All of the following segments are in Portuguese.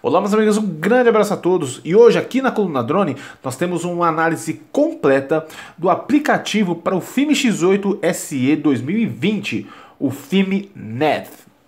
Olá meus amigos, um grande abraço a todos e hoje aqui na Coluna Drone nós temos uma análise completa do aplicativo para o Filme X8 SE 2020, o Filme Nav.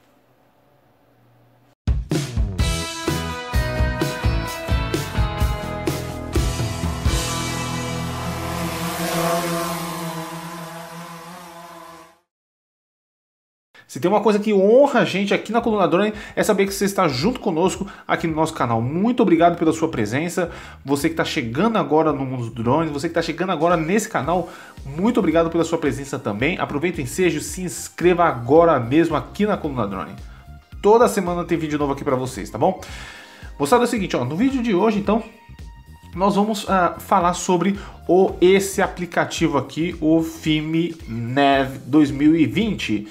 Se tem uma coisa que honra a gente aqui na Coluna Drone é saber que você está junto conosco aqui no nosso canal. Muito obrigado pela sua presença. Você que está chegando agora no mundo dos drones, você que está chegando agora nesse canal, muito obrigado pela sua presença também. Aproveita o ensejo, se inscreva agora mesmo aqui na Coluna Drone. Toda semana tem vídeo novo aqui para vocês, tá bom? Moçada, é o seguinte, ó, no vídeo de hoje então nós vamos falar sobre esse aplicativo aqui, o Filme Nav 2020.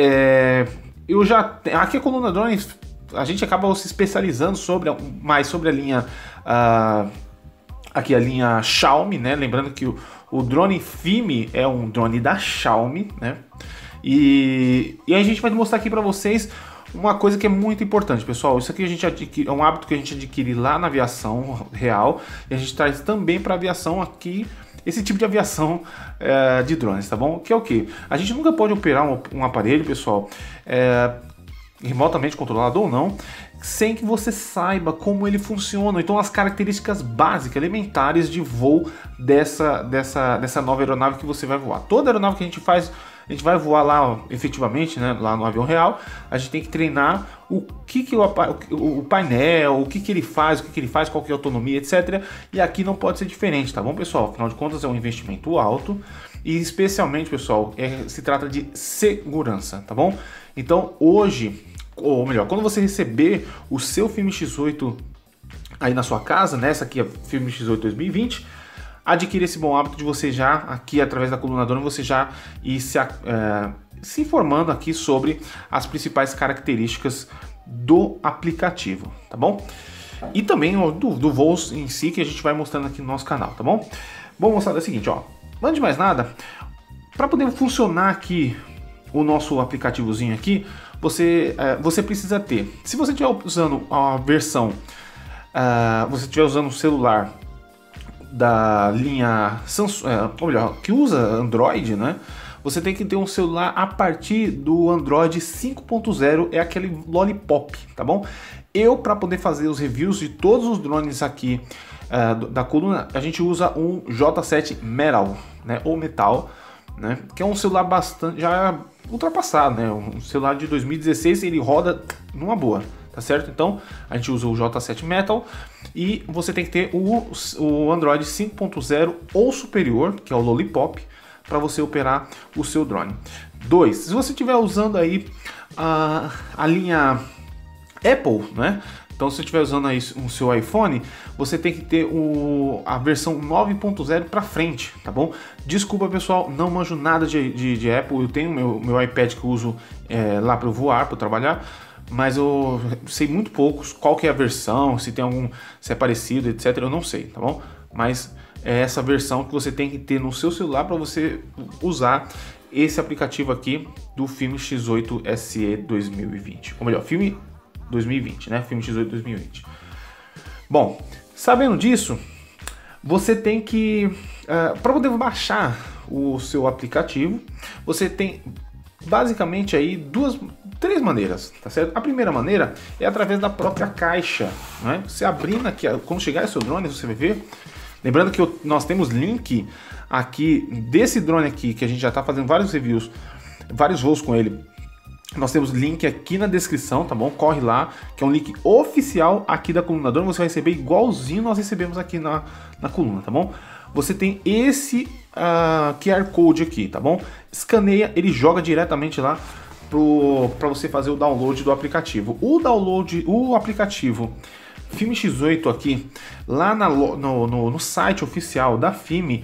Aqui a Coluna Drone, a gente acaba se especializando mais sobre a linha aqui a linha Xiaomi, né? Lembrando que o drone Filme é um drone da Xiaomi, né? E a gente vai mostrar aqui para vocês uma coisa que é muito importante, pessoal. Isso aqui é um hábito que a gente adquire lá na aviação real e a gente traz também para a aviação aqui, esse tipo de aviação de drones, tá bom? Que é o que? A gente nunca pode operar um aparelho, pessoal, remotamente controlado ou não, sem que você saiba como ele funciona. Então as características básicas, elementares de voo dessa nova aeronave que você vai voar. Toda aeronave que a gente faz, a gente vai voar lá efetivamente, né, lá no avião real, a gente tem que treinar o painel, o que ele faz, qual que é a autonomia, etc. E aqui não pode ser diferente, tá bom, pessoal? Afinal de contas é um investimento alto e especialmente, pessoal, se trata de segurança, tá bom? Então hoje, ou melhor, quando você receber o seu Filme X8 aí na sua casa, nessa aqui é Filme X8 2020, adquire esse bom hábito de você já, aqui através da Coluna Drone, você já ir se informando aqui sobre as principais características do aplicativo, tá bom? E também do voo em si, que a gente vai mostrando aqui no nosso canal, tá bom? Bom, moçada, é o seguinte, ó, antes de mais nada, para poder funcionar aqui o nosso aplicativozinho aqui, você precisa ter, se você estiver usando a versão, você estiver usando o celular da linha Samsung, ou melhor, que usa Android, né? Você tem que ter um celular a partir do Android 5.0, é aquele Lollipop, tá bom? Para poder fazer os reviews de todos os drones aqui da coluna, a gente usa um J7 Metal, né? Ou Metal, né? Que é um celular bastante já ultrapassado, né? Um celular de 2016, ele roda numa boa, tá certo? Então a gente usa o J7 Metal e você tem que ter o Android 5.0 ou superior, que é o Lollipop, para você operar o seu drone. 2. Se você estiver usando aí a linha Apple, né? Então se você estiver usando aí o seu iPhone, você tem que ter a versão 9.0 para frente, tá bom? Desculpa, pessoal, não manjo nada de Apple. Eu tenho meu iPad que eu uso lá para voar, para trabalhar, mas eu sei muito poucos qual que é a versão, se é parecido, etc. Eu não sei, tá bom? Mas é essa versão que você tem que ter no seu celular para você usar esse aplicativo aqui do Filme X8 SE 2020. Ou melhor, Filme 2020, né? Filme X8 2020. Bom, sabendo disso, você tem que, para poder baixar o seu aplicativo, você tem basicamente aí três maneiras, tá certo? A primeira maneira é através da própria caixa, né? Você abrindo aqui, quando chegar esse seu drone, você vai ver. Lembrando que nós temos link aqui desse drone aqui, que a gente já está fazendo vários reviews, vários voos com ele. Nós temos link aqui na descrição, tá bom? Corre lá, que é um link oficial aqui da Coluna Drone. Você vai receber igualzinho nós recebemos aqui na coluna, tá bom? Você tem esse QR Code aqui, tá bom? Escaneia, ele joga diretamente lá para você fazer o download do aplicativo. O aplicativo Filme X8 aqui, lá no site oficial da Filme,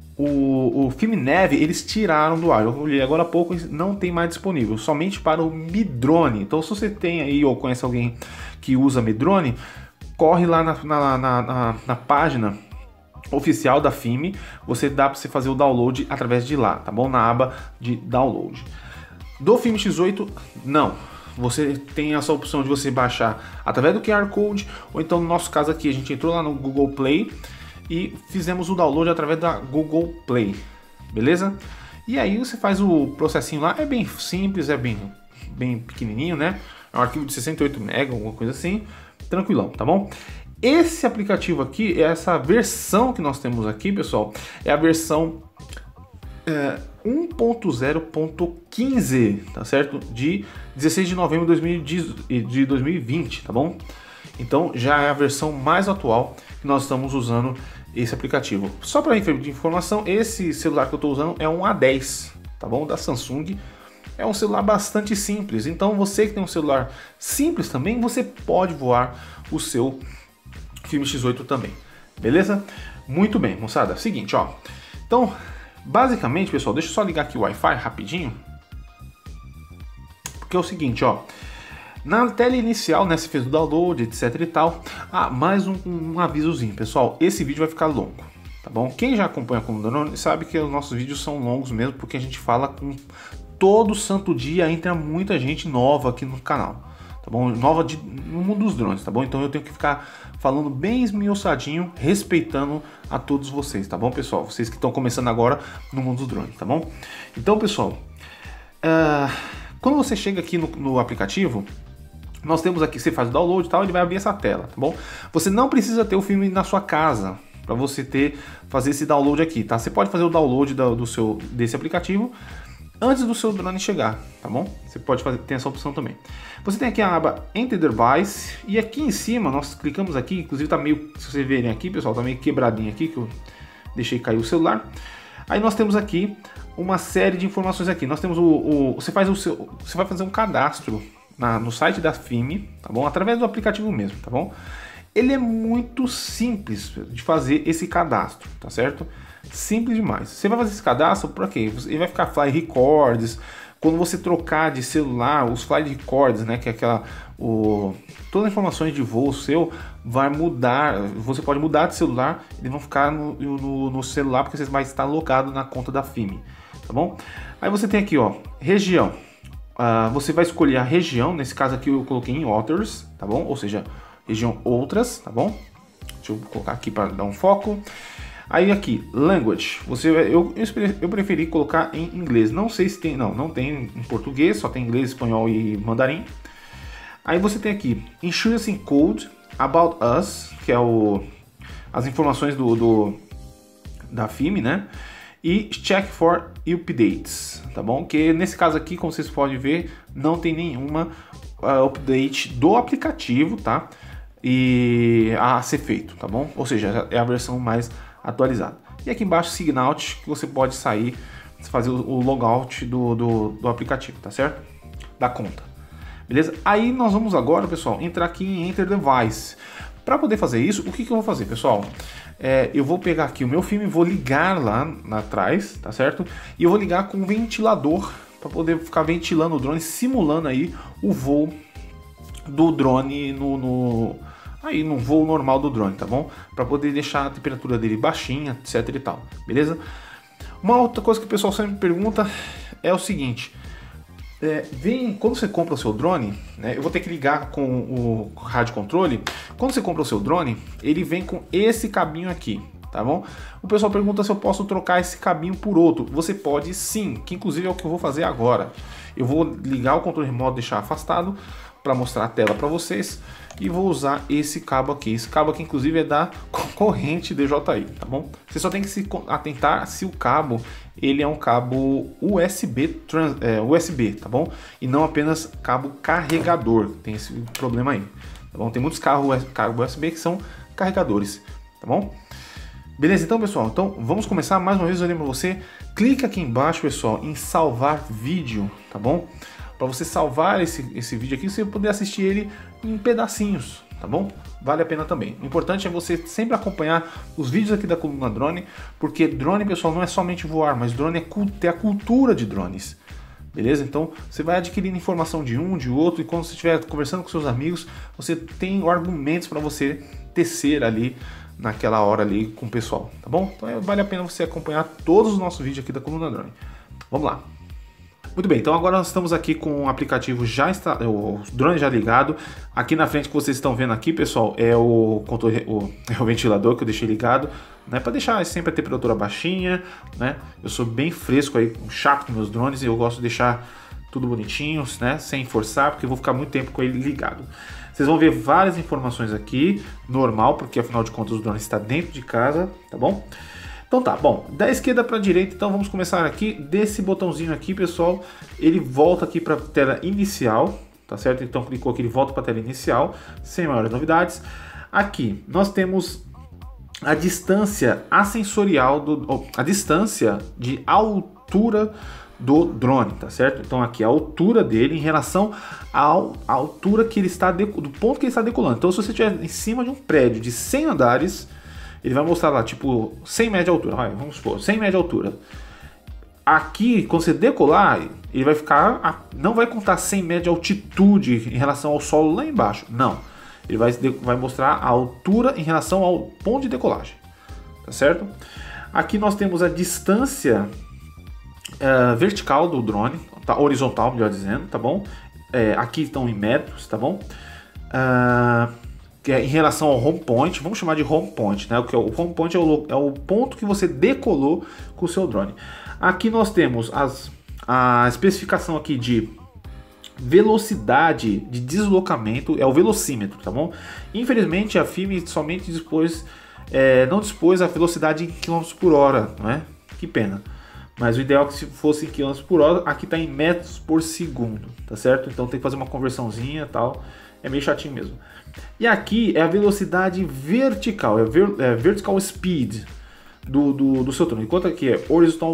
o Filme Nav, eles tiraram do ar. Eu olhei agora há pouco, não tem mais disponível, somente para o Mi Drone. Então se você tem aí ou conhece alguém que usa Mi Drone, corre lá na página oficial da Filme, dá para você fazer o download através de lá, tá bom? Na aba de download. Do Filme X8, não. você tem essa opção de você baixar através do QR Code, ou então no nosso caso aqui, a gente entrou lá no Google Play e fizemos o download através da Google Play, beleza? E aí você faz o processinho lá, é bem simples, é bem pequenininho, né? É um arquivo de 68 MB, alguma coisa assim, tranquilão, tá bom? Esse aplicativo aqui, essa versão que nós temos aqui, pessoal, é a versão 1.0.15, tá certo? De 16 de novembro de 2020, tá bom? Então já é a versão mais atual que nós estamos usando esse aplicativo. Só para informação, esse celular que eu estou usando é um A10, tá bom? Da Samsung. É um celular bastante simples, então você que tem um celular simples também, você pode voar o seu Filme X8 também, beleza? Muito bem, moçada, seguinte, ó. Então, basicamente, pessoal, deixa eu só ligar aqui o Wi-Fi rapidinho. Porque é o seguinte, ó. Na tela inicial, né, você fez o download, etc e tal. Ah, mais um avisozinho, pessoal. Esse vídeo vai ficar longo, tá bom? Quem já acompanha com o Drone sabe que os nossos vídeos são longos mesmo, porque a gente fala com todo santo dia, entra muita gente nova aqui no canal, tá bom? Nova no mundo dos drones, tá bom? Então eu tenho que ficar falando bem esmiuçadinho, respeitando a todos vocês, tá bom, pessoal? Vocês que estão começando agora no mundo dos drones, tá bom? Então, pessoal, quando você chega aqui no aplicativo, nós temos aqui, você faz o download e tal, ele vai abrir essa tela, tá bom? Você não precisa ter o filme na sua casa para você fazer esse download aqui, tá? Você pode fazer o download desse aplicativo antes do seu drone chegar, tá bom? Você pode ter essa opção também. Você tem aqui a aba Enter Device e aqui em cima nós clicamos aqui, inclusive tá meio, se vocês verem aqui, pessoal, tá meio quebradinho aqui que eu deixei cair o celular. Aí nós temos aqui uma série de informações aqui. Nós temos você vai fazer um cadastro no site da FIMI, tá bom? Através do aplicativo mesmo, tá bom? Ele é muito simples de fazer esse cadastro, tá certo? Simples demais. Você vai fazer esse cadastro por quê? Ele vai ficar fly records. Quando você trocar de celular, os fly records, né, que é todas as informações de voo seu vai mudar. Você pode mudar de celular, eles vão ficar no celular porque você vai estar logado na conta da FIMI, tá bom? Aí você tem aqui, ó, região. Você vai escolher a região. Nesse caso aqui eu coloquei em Others, tá bom? Ou seja, região outras, tá bom? Deixa eu colocar aqui para dar um foco. Aí aqui, language, eu preferi colocar em inglês, não sei se tem, não tem em português, só tem inglês, espanhol e mandarim. Aí você tem aqui, Insurance Code, About Us, que é as informações da FIMI, né? E Check for Updates, tá bom? Que nesse caso aqui, como vocês podem ver, não tem nenhuma update do aplicativo, tá? E a ser feito, tá bom? Ou seja, é a versão mais atualizado. E aqui embaixo, Signout, que você pode sair, fazer o logout do aplicativo, tá certo? Da conta. Beleza? Aí nós vamos agora, pessoal, entrar aqui em Enter Device. Para poder fazer isso, o que eu vou fazer, pessoal? Eu vou pegar aqui o meu filme, vou ligar lá atrás, tá certo? E eu vou ligar com um ventilador para poder ficar ventilando o drone, simulando aí o voo do drone no voo normal do drone, tá bom? Para poder deixar a temperatura dele baixinha, etc e tal, beleza? Uma outra coisa que o pessoal sempre pergunta é o seguinte: quando você compra o seu drone, né, eu vou ter que ligar com o rádio controle. Quando você compra o seu drone, ele vem com esse cabinho aqui, tá bom? O pessoal pergunta se eu posso trocar esse cabinho por outro. Você pode sim, que inclusive é o que eu vou fazer agora. Eu vou ligar o controle remoto, deixar afastado para mostrar a tela para vocês, e vou usar esse cabo aqui. Esse cabo aqui inclusive é da concorrente DJI, tá bom? Você só tem que se atentar se o cabo ele é um cabo USB, USB, tá bom? E não apenas cabo carregador, tem esse problema aí, tá bom? Tem muitos cabo USB que são carregadores, tá bom? Beleza, então pessoal, então vamos começar. Mais uma vez eu lembro você, clica aqui embaixo, pessoal, em salvar vídeo, tá bom? Para você salvar esse vídeo aqui, você poder assistir ele em pedacinhos, tá bom? Vale a pena também. O importante é você sempre acompanhar os vídeos aqui da Coluna Drone, porque drone, pessoal, não é somente voar, mas drone é ter a cultura de drones, beleza? Então você vai adquirindo informação de um, de outro, e quando você estiver conversando com seus amigos, você tem argumentos para você tecer ali naquela hora ali com o pessoal, tá bom? Então vale a pena você acompanhar todos os nossos vídeos aqui da Coluna Drone. Vamos lá. Muito bem, então agora nós estamos aqui com o aplicativo o drone já ligado. Aqui na frente que vocês estão vendo aqui, pessoal, é o ventilador que eu deixei ligado, né, para deixar sempre a temperatura baixinha, né? Eu sou bem fresco aí, chato com meus drones e eu gosto de deixar tudo bonitinho, né, sem forçar, porque eu vou ficar muito tempo com ele ligado. Vocês vão ver várias informações aqui, normal, porque afinal de contas o drone está dentro de casa, tá bom? Então tá, bom, da esquerda para a direita, então vamos começar aqui desse botãozinho aqui, pessoal. Ele volta aqui para a tela inicial, tá certo? Então clicou aqui, ele volta para a tela inicial, sem maiores novidades. Aqui nós temos a distância assensorial, a distância de altura do drone, tá certo? Então aqui a altura dele em relação à altura que ele está, do ponto que ele está decolando. Então se você estiver em cima de um prédio de 100 andares, ele vai mostrar lá, tipo, 100 metros de altura, vamos supor, 100 metros de altura. Aqui, quando você decolar, ele vai ficar, não vai contar 100 metros de altitude em relação ao solo lá embaixo, não. Ele vai mostrar a altura em relação ao ponto de decolagem, tá certo? Aqui nós temos a distância vertical do drone, tá, horizontal, melhor dizendo, tá bom? Aqui estão em metros, tá bom? Que é em relação ao home point, vamos chamar de home point, né? O home point é o ponto que você decolou com o seu drone. Aqui nós temos a especificação aqui de velocidade de deslocamento, é o velocímetro, tá bom? Infelizmente a FIM somente não dispôs a velocidade em km por hora, não é? Que pena. Mas o ideal é que se fosse em km por hora, aqui está em metros por segundo, tá certo? Então tem que fazer uma conversãozinha e tal, é meio chatinho mesmo. E aqui é a velocidade vertical, vertical speed do seu drone. Enquanto aqui é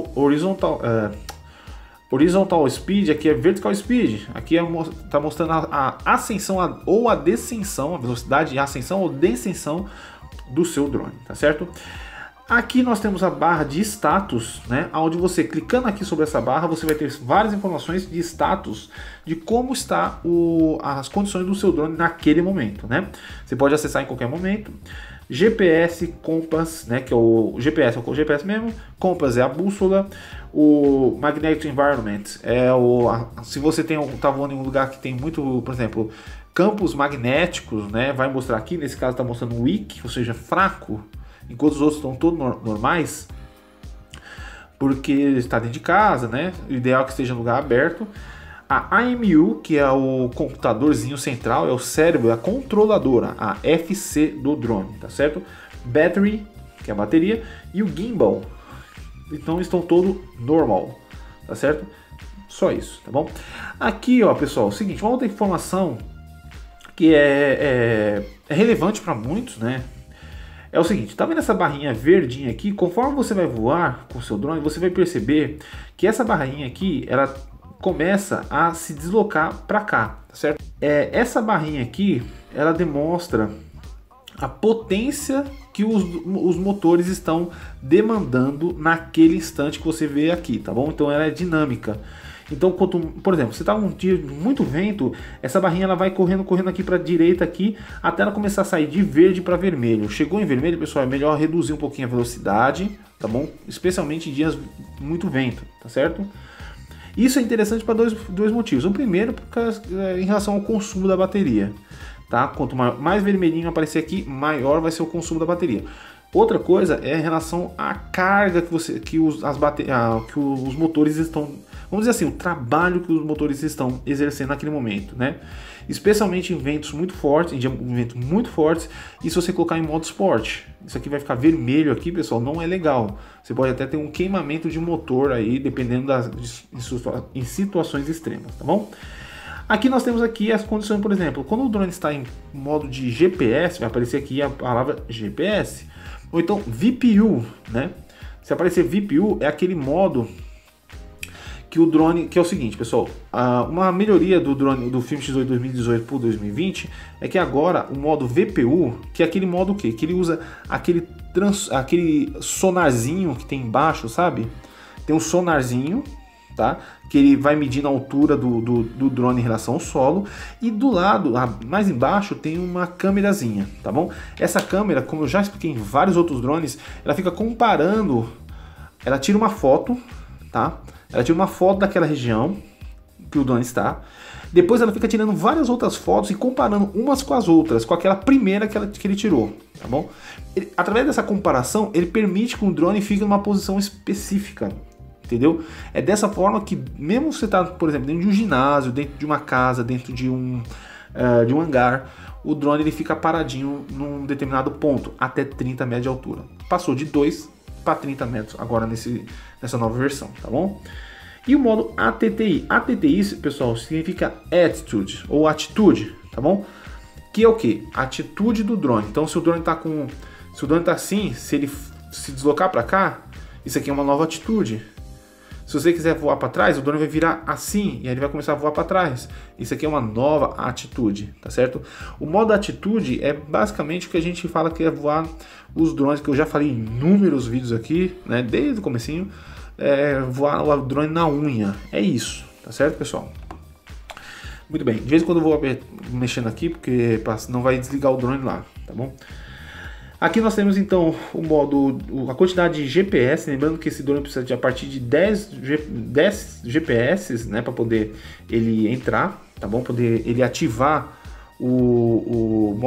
horizontal speed, aqui é vertical speed. Aqui está mostrando a ascensão ou a descensão, a velocidade de ascensão ou descensão do seu drone, tá certo? Aqui nós temos a barra de status, né? Onde você clicando aqui sobre essa barra, você vai ter várias informações de status de como está as condições do seu drone naquele momento, né? Você pode acessar em qualquer momento. GPS, Compass, né? Que é o GPS, é o GPS mesmo. Compass é a bússola. O Magnetic Environment se você está voando em um lugar que tem muito, por exemplo, campos magnéticos, né? Vai mostrar aqui, nesse caso está mostrando weak, ou seja, fraco. Enquanto os outros estão todos normais, porque está dentro de casa, né? O ideal é que esteja em lugar aberto. A AMU, que é o computadorzinho central, é o cérebro, é a controladora, a FC do drone, tá certo? Battery, que é a bateria, e o gimbal. Então estão todos normal, tá certo? Só isso, tá bom? Aqui, ó, pessoal, é o seguinte, uma outra informação que é relevante para muitos, né? É o seguinte, tá vendo essa barrinha verdinha aqui? Conforme você vai voar com o seu drone, você vai perceber que essa barrinha aqui, ela começa a se deslocar para cá, tá certo? Essa barrinha aqui, ela demonstra a potência que os motores estão demandando naquele instante que você vê aqui, tá bom? Então ela é dinâmica. Então, por exemplo, você está um dia de muito vento, essa barrinha ela vai correndo aqui para a direita aqui, até ela começar a sair de verde para vermelho. Chegou em vermelho, pessoal, é melhor reduzir um pouquinho a velocidade, tá bom? Especialmente em dias muito vento, tá certo? Isso é interessante para dois motivos. O primeiro, em relação ao consumo da bateria, tá? Quanto mais vermelhinho aparecer aqui, maior vai ser o consumo da bateria. Outra coisa é em relação à carga que os motores estão, vamos dizer assim, o trabalho que os motores estão exercendo naquele momento, né? Especialmente em ventos muito fortes, e se você colocar em modo esporte, isso aqui vai ficar vermelho aqui, pessoal, não é legal. Você pode até ter um queimamento de motor aí, dependendo em situações extremas, tá bom? Aqui nós temos aqui as condições, por exemplo, quando o drone está em modo de GPS, vai aparecer aqui a palavra GPS, ou então VPU, né? Se aparecer VPU, é aquele modo que o drone, que é o seguinte, pessoal, uma melhoria do drone do Film X8 2018 para 2020 é que agora o modo VPU, que é aquele modo que ele usa aquele sonarzinho que tem embaixo, sabe? Tem um sonarzinho, tá? Que ele vai medindo a altura do drone em relação ao solo, e do lado, mais embaixo, tem uma câmerazinha, tá bom? Essa câmera, como eu já expliquei em vários outros drones, ela fica comparando, ela tira uma foto, tá? Ela tira uma foto daquela região que o drone está. Depois ela fica tirando várias outras fotos e comparando umas com as outras, com aquela primeira que ele tirou, tá bom? Através dessa comparação, ele permite que o drone fique numa posição específica, entendeu? É dessa forma que, mesmo você tá, por exemplo, dentro de um ginásio, dentro de uma casa, dentro de um hangar, o drone ele fica paradinho num determinado ponto, até 30 metros de altura. Passou de 2 para 30 metros agora nessa nova versão, tá bom? E o modo ATTI. ATTI, pessoal, significa Attitude, ou atitude, tá bom? Que é o que? Atitude do drone. Então, se o drone tá assim, se ele se deslocar para cá, isso aqui é uma nova atitude. Se você quiser voar para trás, o drone vai virar assim, e aí ele vai começar a voar para trás. Isso aqui é uma nova atitude, tá certo? O modo atitude é basicamente o que a gente fala que é voar os drones, que eu já falei em inúmeros vídeos aqui, né, desde o comecinho, voar o drone na unha. É isso, tá certo, pessoal? Muito bem, de vez em quando eu vou mexendo aqui, porque não vai desligar o drone lá, tá bom? Aqui nós temos então o modo, a quantidade de GPS, lembrando que esse drone precisa de a partir de 10 GPS, né, para poder ele entrar, tá bom? Poder ele ativar o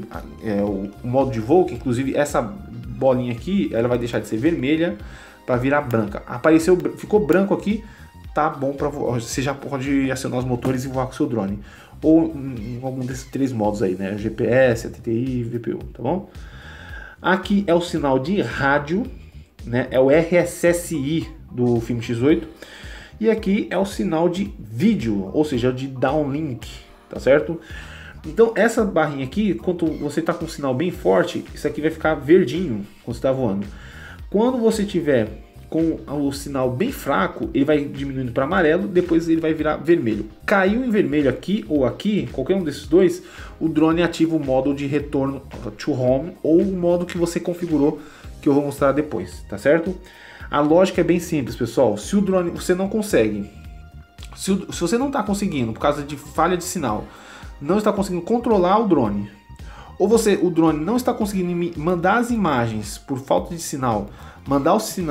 modo de voo, que inclusive essa bolinha aqui, ela vai deixar de ser vermelha para virar branca. Ficou branco aqui, tá bom para voar. Você já pode acionar os motores e voar com o seu drone, ou em algum desses 3 modos aí, né? GPS, ATTI, VPU, tá bom? Aqui é o sinal de rádio, né? É o RSSI do Film X8. E aqui é o sinal de vídeo, ou seja, de downlink, tá certo? Então essa barrinha aqui, quando você está com um sinal bem forte, isso aqui vai ficar verdinho quando você está voando. Quando você tiver com o sinal bem fraco, ele vai diminuindo para amarelo, depois ele vai virar vermelho. Caiu em vermelho aqui ou aqui, qualquer um desses dois, o drone ativa o modo de retorno to home, ou o modo que você configurou, que eu vou mostrar depois, tá certo? A lógica é bem simples, pessoal. Se o drone você não consegue, se você não está conseguindo, por causa de falha de sinal, não está conseguindo controlar o drone, ou o drone não está conseguindo mandar as imagens por falta de sinal, mandar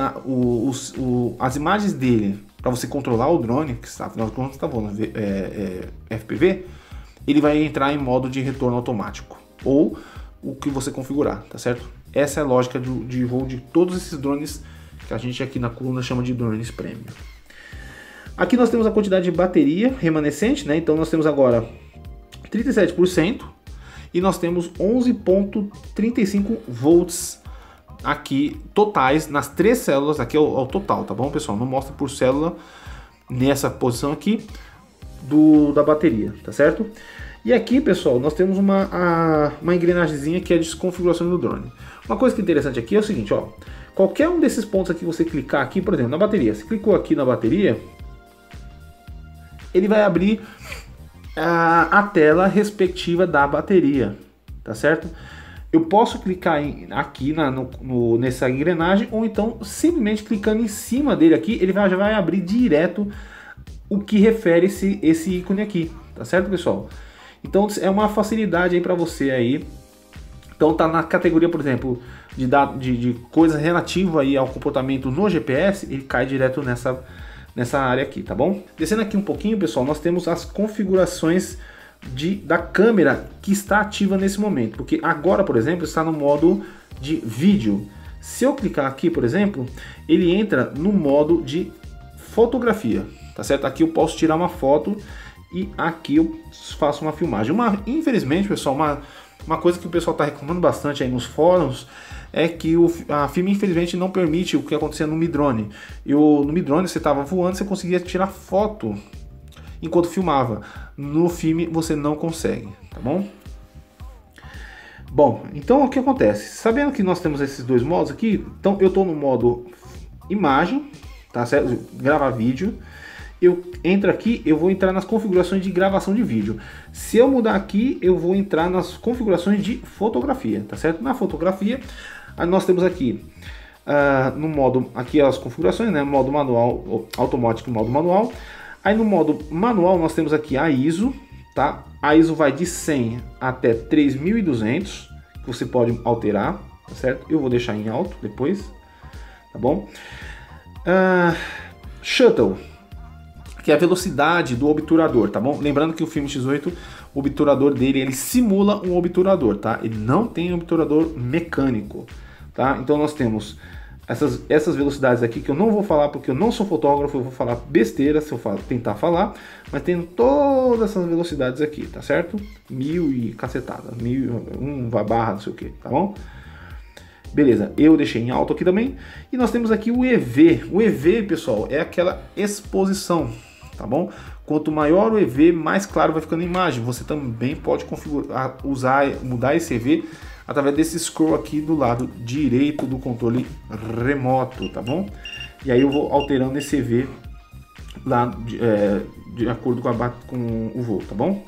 as imagens dele para você controlar o drone, que está, afinal de contas está voando FPV, ele vai entrar em modo de retorno automático, ou o que você configurar, tá certo? Essa é a lógica de voo de todos esses drones que a gente aqui na coluna chama de drones premium. Aqui nós temos a quantidade de bateria remanescente, né? Então nós temos agora 37%, e nós temos 11.35 volts aqui totais nas 3 células. Aqui é o total, tá bom, pessoal? Não mostra por célula nessa posição aqui da bateria, tá certo? E aqui, pessoal, nós temos uma engrenagemzinha que é a desconfiguração do drone. Uma coisa que é interessante aqui é o seguinte, ó, qualquer um desses pontos aqui, você clicar aqui, por exemplo, na bateria, você clicou aqui na bateria, ele vai abrir a tela respectiva da bateria, tá certo? Eu posso clicar aqui nessa engrenagem, ou então simplesmente clicando em cima dele aqui, ele já vai abrir direto o que refere esse ícone aqui, tá certo, pessoal? Então é uma facilidade aí para você aí. Então tá na categoria, por exemplo, de coisa relativa aí ao comportamento no GPS, ele cai direto nessa área aqui, tá bom? Descendo aqui um pouquinho, pessoal, nós temos as configurações da câmera que está ativa nesse momento, porque agora, por exemplo, está no modo de vídeo. Se eu clicar aqui, por exemplo, ele entra no modo de fotografia, tá certo? Aqui eu posso tirar uma foto e aqui eu faço uma filmagem. Infelizmente, pessoal, uma coisa que o pessoal está reclamando bastante aí nos fóruns é que a Film infelizmente não permite o que acontecia no Mi Drone. No Mi Drone você estava voando, você conseguia tirar foto enquanto filmava. No Film você não consegue, tá bom? Bom, então o que acontece? Sabendo que nós temos esses 2 modos aqui, então eu estou no modo imagem, tá certo? Gravar vídeo. Eu entro aqui, eu vou entrar nas configurações de gravação de vídeo. Se eu mudar aqui, eu vou entrar nas configurações de fotografia, tá certo? Na fotografia, nós temos aqui no modo, aqui as configurações, né? Modo manual, automático, modo manual. Aí no modo manual nós temos aqui a ISO, tá? A ISO vai de 100 até 3200, que você pode alterar, tá certo? Eu vou deixar em alto depois, tá bom? Shuttle, que é a velocidade do obturador, tá bom? Lembrando que o filme X8, o obturador dele, ele simula um obturador, tá? Ele não tem obturador mecânico, tá? Então nós temos essas velocidades aqui que eu não vou falar porque eu não sou fotógrafo, eu vou falar besteira se eu tentar falar, mas tem todas essas velocidades aqui, tá certo? 1000 e cacetada, 1001 barra, não sei o que, tá bom? Beleza, eu deixei em alto aqui também. E nós temos aqui o EV. O EV, pessoal, é aquela exposição, tá bom? Quanto maior o EV, mais claro vai ficando a imagem. Você também pode configurar, mudar esse EV através desse scroll aqui do lado direito do controle remoto, tá bom? E aí eu vou alterando esse EV lá de acordo com o voo, tá bom?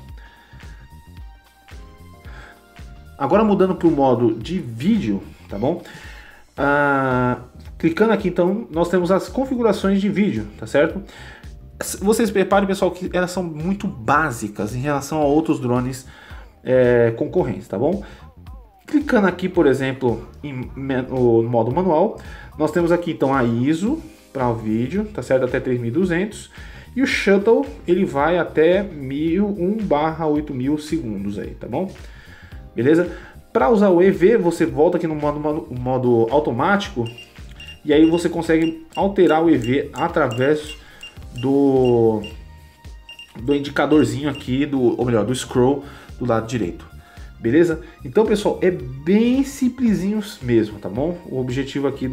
Agora mudando para o modo de vídeo, tá bom? Clicando aqui então, nós temos as configurações de vídeo, tá certo? Vocês preparem, pessoal, que elas são muito básicas em relação a outros drones concorrentes, tá bom? Clicando aqui, por exemplo, no modo manual, nós temos aqui então a ISO para o vídeo, tá certo? Até 3200. E o Shuttle, ele vai até 1001/8000 segundos aí, tá bom? Beleza? Para usar o EV, você volta aqui no modo automático e aí você consegue alterar o EV através do indicadorzinho aqui, ou melhor, do scroll do lado direito. Beleza? Então, pessoal, é bem simplesinho mesmo, tá bom? O objetivo aqui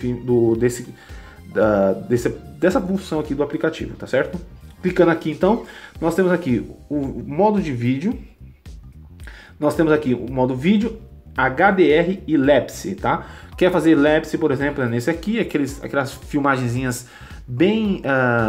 dessa função aqui do aplicativo, tá certo? Clicando aqui, então, nós temos aqui o modo de vídeo. Nós temos aqui o modo vídeo, HDR e Lapse, tá? Quer fazer Lapse, por exemplo, é nesse aqui, aquelas filmagenzinhas bem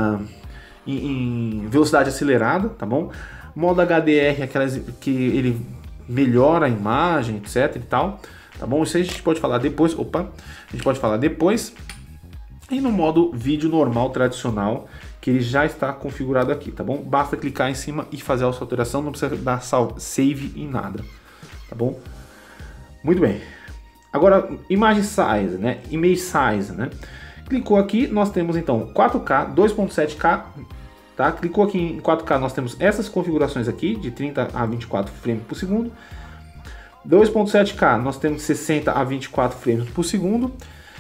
em velocidade acelerada, tá bom? Modo HDR, aquelas que ele melhora a imagem, etc e tal, tá bom? Isso aí a gente pode falar depois, a gente pode falar depois. E no modo vídeo normal, tradicional, que ele já está configurado aqui, tá bom? Basta clicar em cima e fazer a sua alteração, não precisa dar save em nada, tá bom? Muito bem. Agora, image size, né? Image size, né? Clicou aqui, nós temos então 4K, 2.7K, tá? Clicou aqui em 4K, nós temos essas configurações aqui, de 30 a 24 frames por segundo. 2.7K, nós temos 60 a 24 frames por segundo.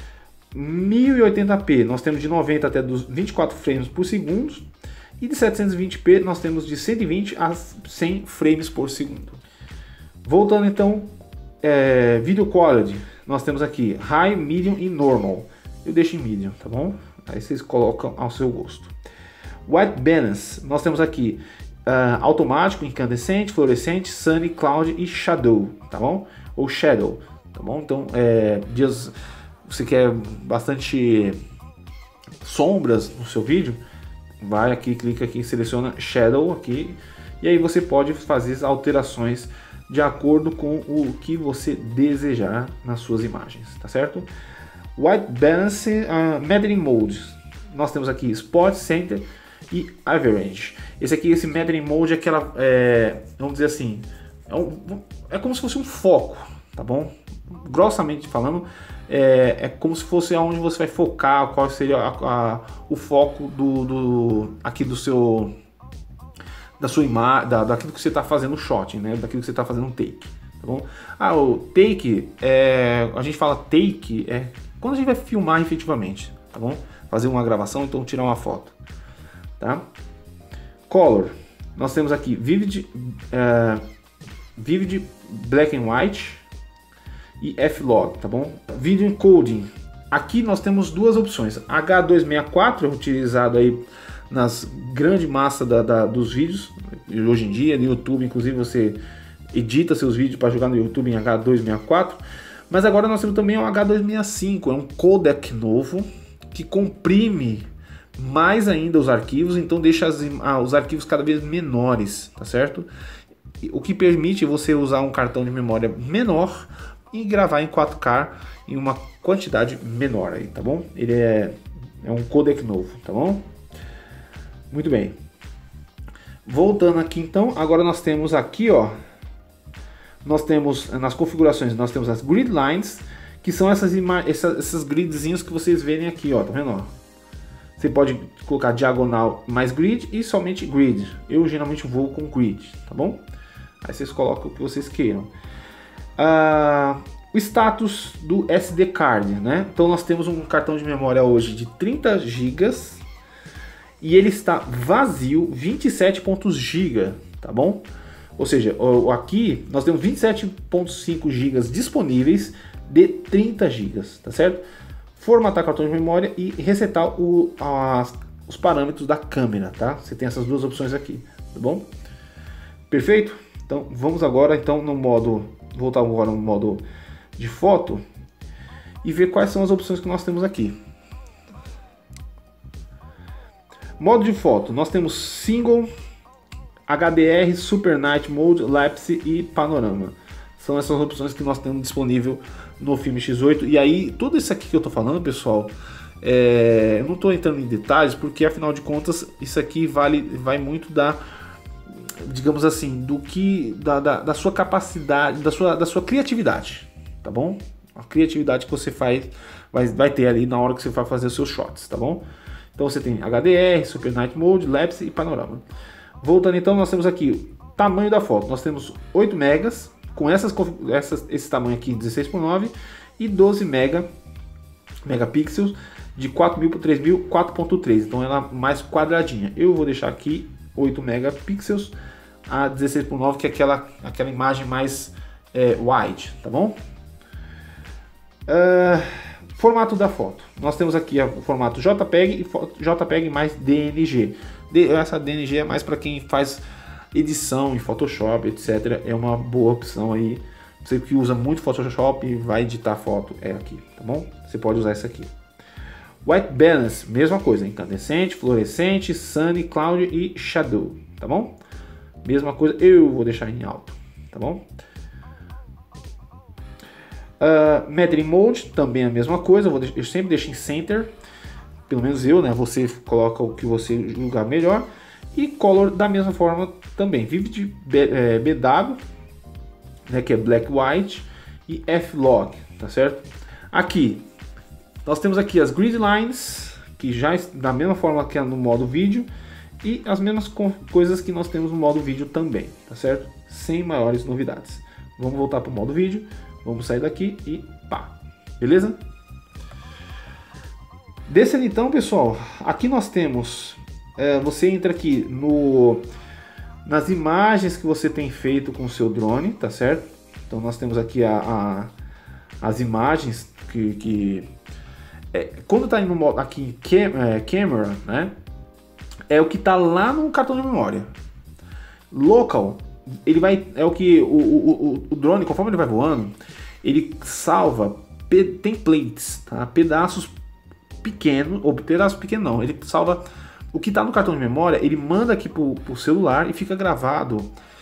1080p, nós temos de 90 até 24 frames por segundo. E de 720p, nós temos de 120 a 100 frames por segundo. Voltando então, Video Quality, nós temos aqui High, Medium e Normal. Eu deixo em Medium, tá bom? Aí vocês colocam ao seu gosto. White Balance, nós temos aqui automático, incandescente, fluorescente, sunny, cloud e shadow, tá bom? Ou shadow, tá bom? Então, você quer bastante sombras no seu vídeo, vai aqui, clica aqui, seleciona shadow aqui, e aí você pode fazer as alterações de acordo com o que você desejar nas suas imagens, tá certo? White Balance, Metering Mode, nós temos aqui Spot, Center e Average. Esse Metering Mode é aquela, vamos dizer assim, é como se fosse um foco, tá bom? Grossamente falando, é como se fosse aonde você vai focar, qual seria o foco aqui do seu, da sua imagem, daquilo que você está fazendo shot, né? Daquilo que você está fazendo um take, tá bom? O take, a gente fala take, quando a gente vai filmar efetivamente, tá bom? Fazer uma gravação, então tirar uma foto, tá? Color, nós temos aqui Vivid, Black and White e F-Log, tá bom? Video Encoding, aqui nós temos duas opções. H264 é utilizado aí nas grande massa dos vídeos, hoje em dia no YouTube, inclusive você edita seus vídeos para jogar no YouTube em H264, mas agora nós temos também o H265, é um codec novo que comprime mais ainda os arquivos, então deixa os arquivos cada vez menores, tá certo? O que permite você usar um cartão de memória menor e gravar em 4K em uma quantidade menor aí, tá bom? Ele é um codec novo, tá bom? Muito bem. Voltando aqui então, agora nós temos aqui, ó, nós temos nas configurações, nós temos as grid lines, que são esses gridzinhos que vocês verem aqui, ó, tá vendo, ó? Você pode colocar diagonal mais grid e somente grid. Eu geralmente vou com grid, tá bom? Aí vocês colocam o que vocês queiram. O status do SD card, né? Então nós temos um cartão de memória hoje de 30 GB e ele está vazio, 27 GB, tá bom? Ou seja, aqui nós temos 27.5 GB disponíveis de 30 GB, tá certo? Formatar cartão de memória e resetar os parâmetros da câmera, tá? Você tem essas duas opções aqui, tá bom? Perfeito? Então vamos agora então no modo, voltar agora no modo de foto e ver quais são as opções que nós temos aqui. Modo de foto, nós temos Single, HDR, Super Night Mode, Lapse e Panorama. São essas opções que nós temos disponível no Filme X8. E aí, tudo isso aqui que eu tô falando, pessoal, eu não tô entrando em detalhes, porque afinal de contas, isso aqui vai muito da, digamos assim, da sua capacidade, da sua criatividade, tá bom? A criatividade que você vai ter ali na hora que você vai fazer os seus shots, tá bom? Então você tem HDR, Super Night Mode, Lapse e Panorama. Voltando então, nós temos aqui o tamanho da foto. Nós temos 8 megas, com esse tamanho aqui 16:9 e 12 megapixels de 4000 por 3000, 4.3. Então ela é mais quadradinha. Eu vou deixar aqui 8 megapixels a 16:9, que é aquela imagem mais wide, tá bom? Formato da foto. Nós temos aqui o formato JPEG e JPEG mais DNG. Essa DNG é mais para quem faz edição em Photoshop, etc. É uma boa opção aí. Você que usa muito Photoshop e vai editar foto, é aqui, tá bom? Você pode usar essa aqui. White Balance, mesma coisa, incandescente, fluorescente, sunny, cloud e shadow, tá bom? Mesma coisa, eu vou deixar em alto, tá bom? Metering Mode, também a mesma coisa, eu sempre deixo em Center, pelo menos eu, né? Você coloca o que você julgar melhor. E Color da mesma forma também, Vivid BW, né, que é Black White, e F-Log, tá certo? Aqui, nós temos aqui as Grid Lines, que já da mesma forma que é no modo vídeo, e as mesmas coisas que nós temos no modo vídeo também, tá certo? Sem maiores novidades. Vamos voltar para o modo vídeo, vamos sair daqui e pá, beleza? Descendo então, pessoal, aqui nós temos... você entra aqui nas imagens que você tem feito com o seu drone, tá certo? Então nós temos aqui as imagens que quando está no modo aqui camera, né? É o que está lá no cartão de memória. Local, ele vai o que o drone, conforme ele vai voando, ele salva templates, tá? Pedaços pequenos, ou pedaços pequenos não, ele salva o que está no cartão de memória, ele manda aqui para o celular e fica gravado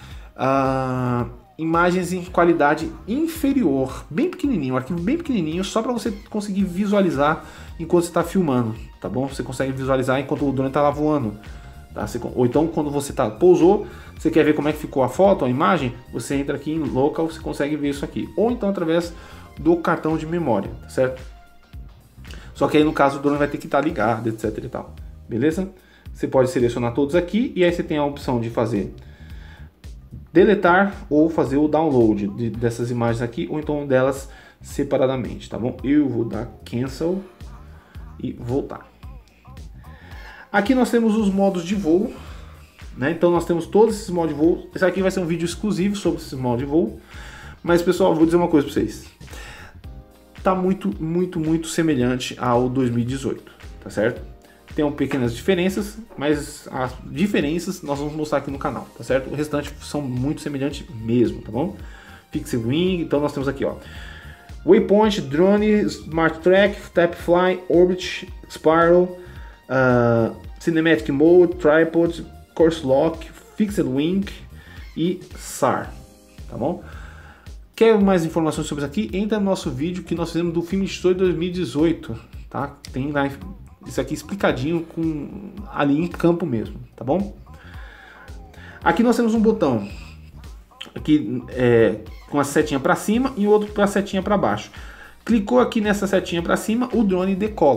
imagens em qualidade inferior, bem pequenininho, um arquivo bem pequenininho, só para você conseguir visualizar enquanto você está filmando, tá bom? Você consegue visualizar enquanto o drone está lá voando, tá? Ou então quando você pousou, você quer ver como é que ficou a foto, a imagem, você entra aqui em Local, você consegue ver isso aqui, ou então através do cartão de memória, tá certo? Só que aí no caso o drone vai ter que estar ligado, etc e tal. Beleza? Você pode selecionar todos aqui e aí você tem a opção de fazer deletar ou fazer o download dessas imagens aqui, ou então delas separadamente, tá bom? Eu vou dar cancel e voltar. Aqui nós temos os modos de voo, né? Então nós temos todos esses modos de voo. Esse aqui vai ser um vídeo exclusivo sobre esses modos de voo. Mas pessoal, vou dizer uma coisa para vocês. Tá muito semelhante ao 2018, tá certo? Tem pequenas diferenças, mas as diferenças nós vamos mostrar aqui no canal, tá certo? O restante são muito semelhantes mesmo, tá bom? Fixed Wing, então nós temos aqui, ó, Waypoint, Drone, Smart Track, Tap Fly, Orbit, Spiral, Cinematic Mode, Tripod, Course Lock, Fixed Wing e SAR, tá bom? Quer mais informações sobre isso aqui? Entra no nosso vídeo que nós fizemos do filme X8 2018, tá? Tem lá isso aqui explicadinho ali em campo mesmo, tá bom? Aqui nós temos um botão aqui com a setinha para cima e outro para a setinha para baixo. Clicou aqui nessa setinha para cima, o drone decola,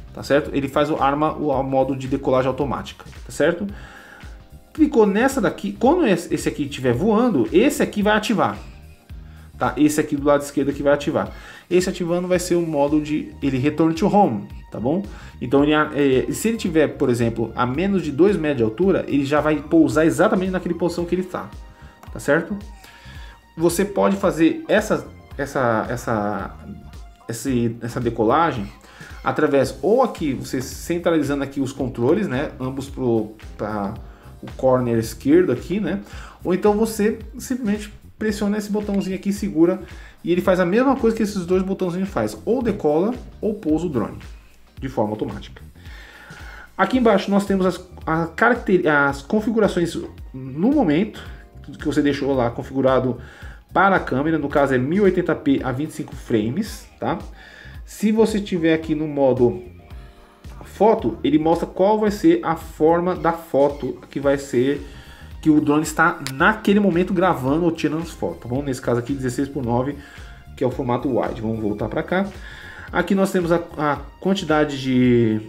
tá certo? Ele faz o modo de decolagem automática, tá certo? Clicou nessa daqui, quando esse aqui estiver voando, esse aqui vai ativar, tá? Esse aqui do lado esquerdo aqui vai ativar. Esse ativando vai ser o modo de ele return to home, tá bom? Então se ele tiver, por exemplo, a menos de 2 metros de altura, ele já vai pousar exatamente naquele posição que ele está, tá certo? Você pode fazer essa decolagem através ou aqui você centralizando aqui os controles, né? Ambos para o corner esquerdo aqui, né? Ou então você simplesmente pressiona esse botãozinho aqui, segura, e ele faz a mesma coisa que esses dois botãozinhos faz, ou decola ou pousa o drone de forma automática. Aqui embaixo nós temos as configurações no momento que você deixou lá configurado para a câmera, no caso é 1080p a 25 frames, tá? Se você tiver aqui no modo foto, ele mostra qual vai ser a forma da foto que vai ser que o drone está naquele momento gravando ou tirando as fotos, tá bom? Nesse caso aqui 16:9, que é o formato wide. Vamos voltar para cá. Aqui nós temos a quantidade de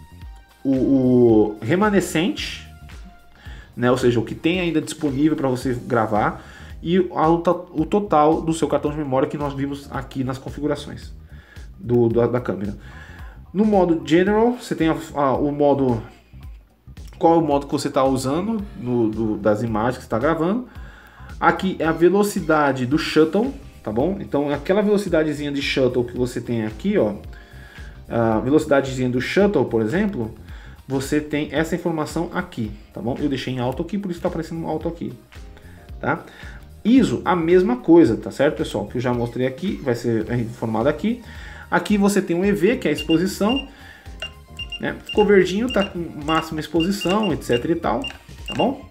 o remanescente, né? Ou seja, o que tem ainda disponível para você gravar, e o total do seu cartão de memória que nós vimos aqui nas configurações da câmera. No modo General, você tem o modo, qual é o modo que você está usando das imagens que você está gravando. Aqui é a velocidade do shuttle, tá bom? Então aquela velocidadezinha de shuttle que você tem aqui, ó, a velocidadezinha do shuttle, por exemplo, você tem essa informação aqui, tá bom? Eu deixei em alto aqui, por isso está aparecendo alto aqui, tá? ISO, a mesma coisa, tá certo, pessoal? Que eu já mostrei aqui, vai ser informado aqui. Aqui você tem um EV, que é a exposição, né? Ficou verdinho, tá com máxima exposição, etc e tal, tá bom?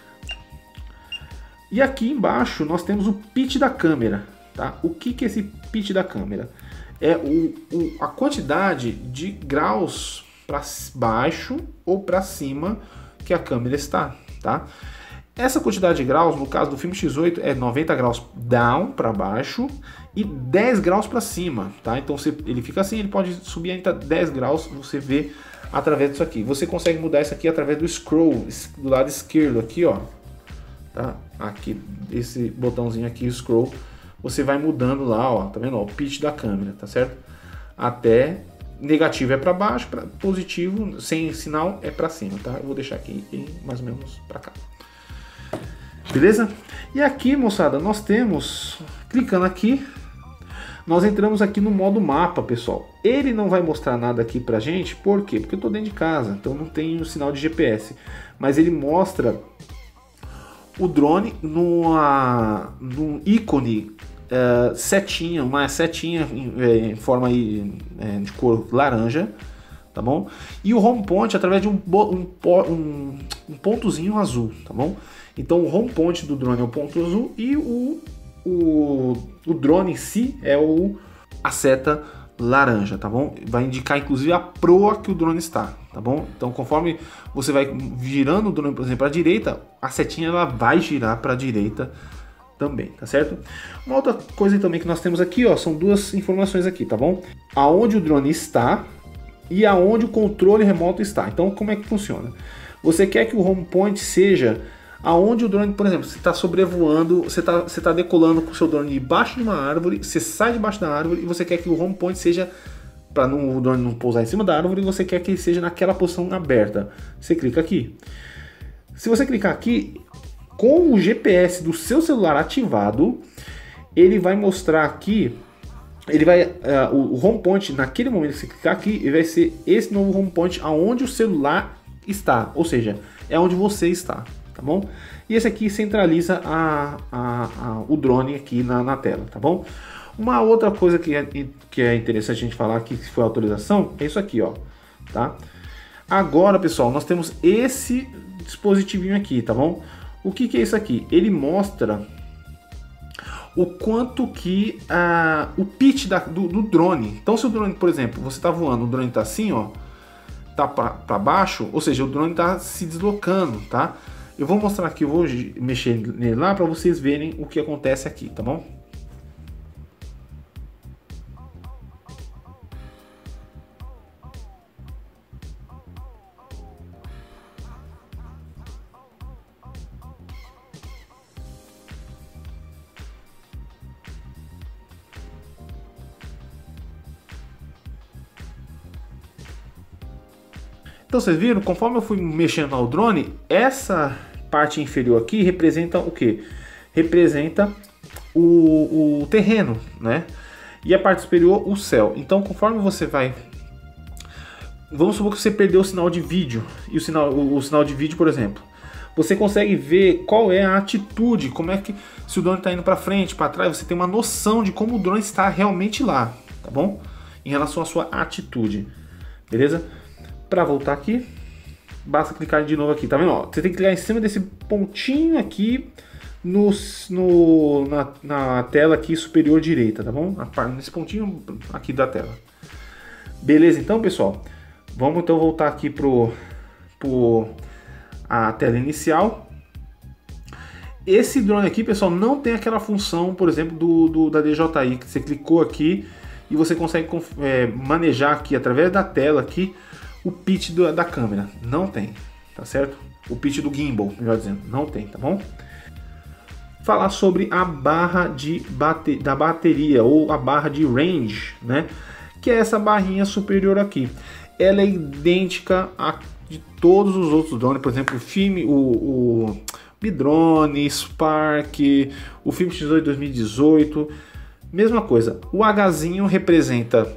E aqui embaixo nós temos o pitch da câmera, tá? O que é esse pitch da câmera? É a quantidade de graus para baixo ou para cima que a câmera está, tá? Essa quantidade de graus, no caso do filme X8, é 90 graus down para baixo e 10 graus para cima, tá? Então ele fica assim, ele pode subir ainda 10 graus, você vê através disso aqui. Você consegue mudar isso aqui através do scroll, do lado esquerdo aqui, ó. Tá? Aqui, esse botãozinho aqui, scroll, você vai mudando lá, ó, tá vendo? Ó, o pitch da câmera, tá certo? Até negativo é para baixo, positivo, sem sinal, é para cima, tá? Eu vou deixar aqui mais ou menos para cá. Beleza? E aqui, moçada, nós temos, clicando aqui, nós entramos aqui no modo mapa, pessoal. Ele não vai mostrar nada aqui pra gente, por quê? Porque eu tô dentro de casa, então não tem o sinal de GPS. Mas ele mostra o drone num ícone setinha, uma setinha em forma aí, de cor laranja, tá bom? E o home point através de um pontozinho azul, tá bom? Então o home point do drone é o ponto azul e o drone em si é a seta laranja, tá bom? Vai indicar inclusive a proa que o drone está, tá bom? Então conforme você vai virando o drone, por exemplo, para a direita, a setinha ela vai girar para a direita também, tá certo? Uma outra coisa também que nós temos aqui, ó, são duas informações aqui, tá bom? Aonde o drone está e aonde o controle remoto está. Então como é que funciona? Você quer que o home point seja aonde o drone, por exemplo, você está sobrevoando, você tá decolando com o seu drone debaixo de uma árvore, você sai debaixo da árvore e você quer que o home point seja, para o drone não pousar em cima da árvore, você quer que ele seja naquela posição aberta. Você clica aqui. Se você clicar aqui, com o GPS do seu celular ativado, ele vai mostrar aqui, o home point, naquele momento que você clicar aqui, ele vai ser esse novo home point aonde o celular está, ou seja, é onde você está. Tá bom? E esse aqui centraliza o drone aqui na tela, tá bom? Uma outra coisa que é interessante a gente falar aqui, que foi a autorização, é isso aqui, ó, tá? Agora, pessoal, nós temos esse dispositivinho aqui, tá bom? O que é isso aqui? Ele mostra o quanto que o pitch do drone. Então, se o drone, por exemplo, você tá voando, o drone tá assim, ó, tá para baixo, ou seja, o drone tá se deslocando, tá? Eu vou mostrar aqui, eu vou mexer nele lá para vocês verem o que acontece aqui, tá bom? Então vocês viram, conforme eu fui mexendo no drone, essa parte inferior aqui representa o que? Representa o terreno, né? E a parte superior, o céu. Então conforme você vai... Vamos supor que você perdeu o sinal de vídeo. E o sinal de vídeo, por exemplo, você consegue ver qual é a atitude, como é que, se o drone está indo para frente, para trás, você tem uma noção de como o drone está realmente lá, tá bom? Em relação à sua atitude, beleza? Para voltar aqui, basta clicar de novo aqui, tá vendo? Ó, você tem que clicar em cima desse pontinho aqui na tela aqui superior direita, tá bom? Nesse pontinho aqui da tela. Beleza, então, pessoal, vamos então voltar aqui a tela inicial. Esse drone aqui, pessoal, não tem aquela função, por exemplo, da DJI, que você clicou aqui e você consegue manejar aqui através da tela aqui o pitch da câmera. Não tem, tá certo? O pitch do gimbal, melhor dizendo, não tem, tá bom? Falar sobre a barra da bateria ou a barra de range, né? Que é essa barrinha superior aqui. Ela é idêntica a de todos os outros drones, por exemplo, o Bidrone, Spark, o Film X2 2018, mesma coisa. O Hzinho representa,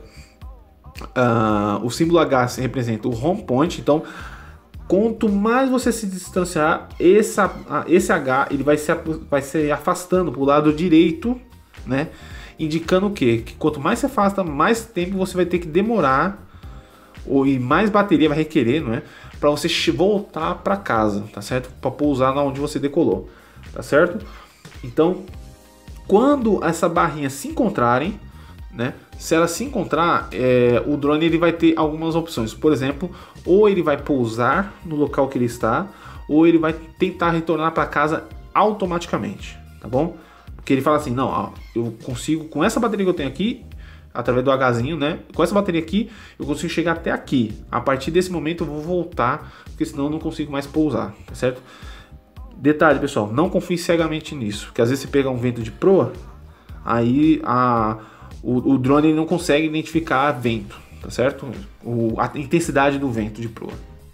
o símbolo H representa o home point, então quanto mais você se distanciar, esse H ele vai se afastando para o lado direito, né? Indicando o quê? Que quanto mais se afasta, mais tempo você vai ter que demorar e mais bateria vai requerer, não é? Para você voltar para casa, tá certo? Para pousar na onde você decolou, tá certo? Então, quando essa barrinha se encontrarem, né? Se ela se encontrar, o drone ele vai ter algumas opções. Por exemplo, ou ele vai pousar no local que ele está, ou ele vai tentar retornar para casa automaticamente, tá bom? Porque ele fala assim, não, ó, eu consigo com essa bateria que eu tenho aqui, através do Hzinho, né? Com essa bateria aqui, eu consigo chegar até aqui. A partir desse momento eu vou voltar, porque senão eu não consigo mais pousar, tá certo? Detalhe, pessoal, não confie cegamente nisso, porque às vezes você pega um vento de proa, aí o drone ele não consegue identificar vento, tá certo? A intensidade do vento de proa.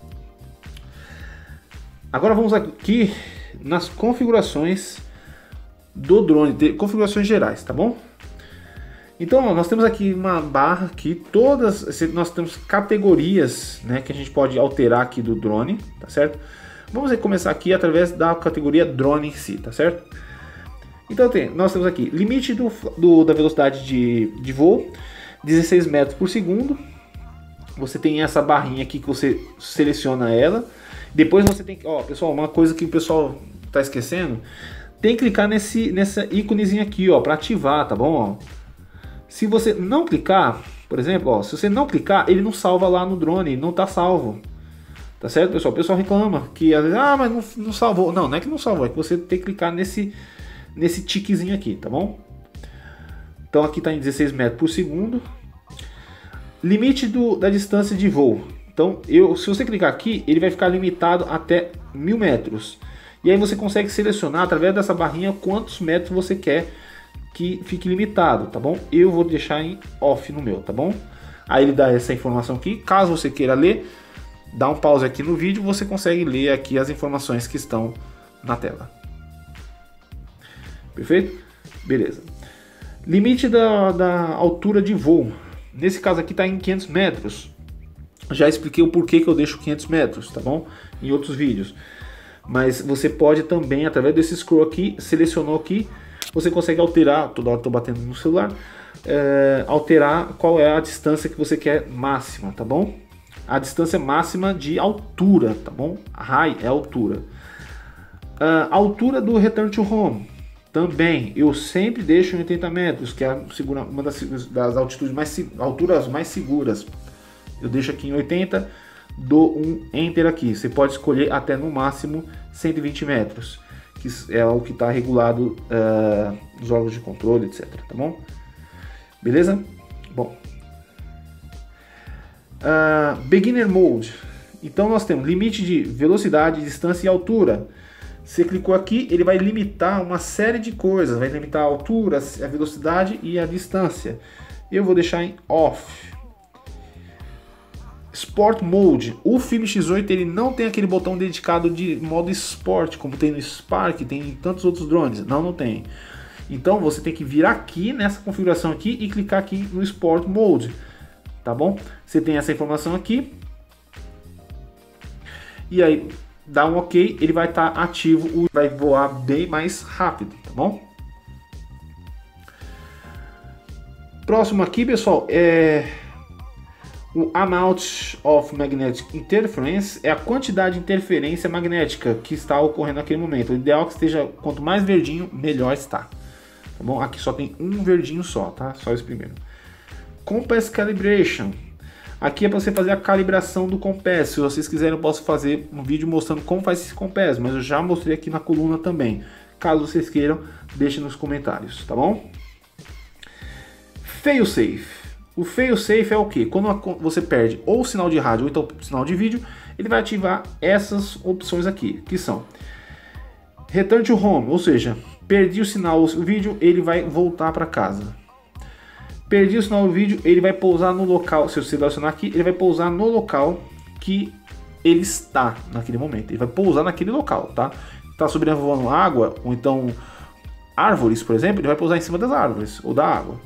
Agora vamos aqui nas configurações do drone, configurações gerais, tá bom? Então, nós temos aqui uma barra aqui, nós temos categorias, né, que a gente pode alterar aqui do drone, tá certo? Vamos começar aqui através da categoria drone em si, tá certo? Então nós temos aqui limite da velocidade de voo, 16 metros por segundo. Você tem essa barrinha aqui que você seleciona ela. Depois você tem que, ó, pessoal, uma coisa que o pessoal tá esquecendo, tem que clicar nessa íconezinho aqui, ó, para ativar, tá bom? Ó. Se você não clicar, por exemplo, ó, se você não clicar, ele não salva lá no drone, não tá salvo. Tá certo, pessoal? O pessoal reclama que às vezes, mas não salvou. Não é que não salvou, é que você tem que clicar nesse tiquezinho aqui, tá bom? Então aqui tá em 16 metros por segundo. Limite da distância de voo. Então, se você clicar aqui, ele vai ficar limitado até 1000 metros. E aí você consegue selecionar através dessa barrinha quantos metros você quer que fique limitado, tá bom? Eu vou deixar em off no meu, tá bom? Aí ele dá essa informação aqui. Caso você queira ler, dá um pause aqui no vídeo, você consegue ler aqui as informações que estão na tela. Perfeito? Beleza. Limite da altura de voo. Nesse caso aqui está em 500 metros. Já expliquei o porquê que eu deixo 500 metros, tá bom? Em outros vídeos. Mas você pode também, através desse scroll aqui, selecionou aqui, você consegue alterar, toda hora estou batendo no celular, alterar qual é a distância que você quer máxima, tá bom? A distância máxima de altura, tá bom? High é altura. A altura do return to home, também, eu sempre deixo em 80 metros, que é uma das alturas mais seguras. Eu deixo aqui em 80, dou um Enter aqui. Você pode escolher até no máximo 120 metros, que é o que está regulado nos órgãos de controle, etc. Tá bom? Beleza? Bom. Beginner Mode. Então nós temos limite de velocidade, distância e altura. Você clicou aqui, ele vai limitar uma série de coisas. Vai limitar a altura, a velocidade e a distância. Eu vou deixar em Off. Sport Mode. O Film X8 ele não tem aquele botão dedicado de modo Sport, como tem no Spark, tem em tantos outros drones. Não tem. Então você tem que vir aqui nessa configuração aqui e clicar aqui no Sport Mode, tá bom? Você tem essa informação aqui. E aí dá um OK, ele vai estar ativo, vai voar bem mais rápido, tá bom? Próximo aqui, pessoal, é o Amount of Magnetic Interference, é a quantidade de interferência magnética que está ocorrendo naquele momento. O ideal é que esteja, quanto mais verdinho, melhor está. Tá bom? Aqui só tem um verdinho só, tá? Só esse primeiro. Compass Calibration. Aqui é para você fazer a calibração do compass. Se vocês quiserem, eu posso fazer um vídeo mostrando como faz esse compass, mas eu já mostrei aqui na coluna também. Caso vocês queiram, deixem nos comentários, tá bom? Failsafe. O failsafe é o que? Quando você perde ou o sinal de rádio ou então o sinal de vídeo, ele vai ativar essas opções aqui, que são Return to Home, ou seja, perdi o sinal ou o vídeo, ele vai voltar para casa. Perdi o sinal do vídeo, ele vai pousar no local, se você selecionar aqui, ele vai pousar no local que ele está naquele momento. Ele vai pousar naquele local, tá? Está sobrevoando água, ou então árvores, por exemplo, ele vai pousar em cima das árvores ou da água.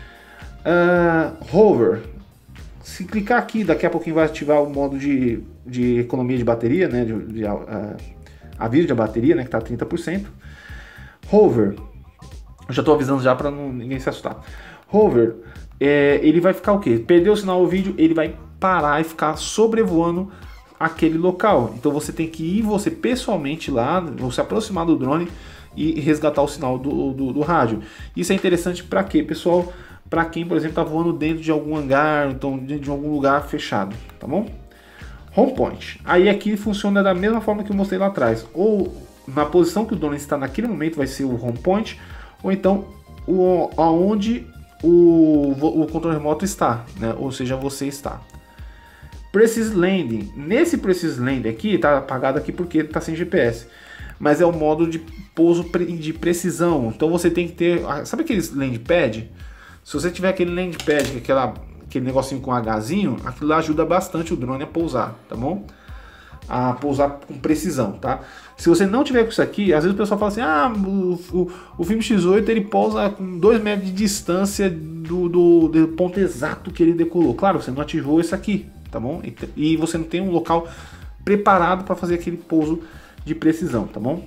Hover. Se clicar aqui, daqui a pouquinho vai ativar o modo de economia de bateria, né? Aviso de bateria, né? Que está 30%. Hover. Eu já estou avisando já para ninguém se assustar. Hover, ele vai ficar o quê? Perdeu o sinal do vídeo, ele vai parar e ficar sobrevoando aquele local. Então você tem que ir você pessoalmente lá, ou se aproximar do drone e resgatar o sinal do rádio. Isso é interessante para quê, pessoal? Para quem, por exemplo, está voando dentro de algum hangar, então dentro de algum lugar fechado, tá bom? Home point. Aí aqui funciona da mesma forma que eu mostrei lá atrás. Ou na posição que o drone está naquele momento vai ser o home point, ou então aonde o controle remoto está, né? Ou seja, você está. Precise Landing. Nesse Precise Landing aqui, tá apagado aqui porque está sem GPS. Mas é o modo de pouso de precisão. Então você tem que ter... Sabe aqueles land pad? Se você tiver aquele land pad, aquele negocinho com Hzinho, aquilo lá ajuda bastante o drone a pousar, tá bom? A pousar com precisão, tá? Se você não tiver com isso aqui, às vezes o pessoal fala assim, o Film X8 ele pousa com 2 metros de distância do ponto exato que ele decolou. Claro, você não ativou isso aqui, tá bom? E você não tem um local preparado para fazer aquele pouso de precisão, tá bom?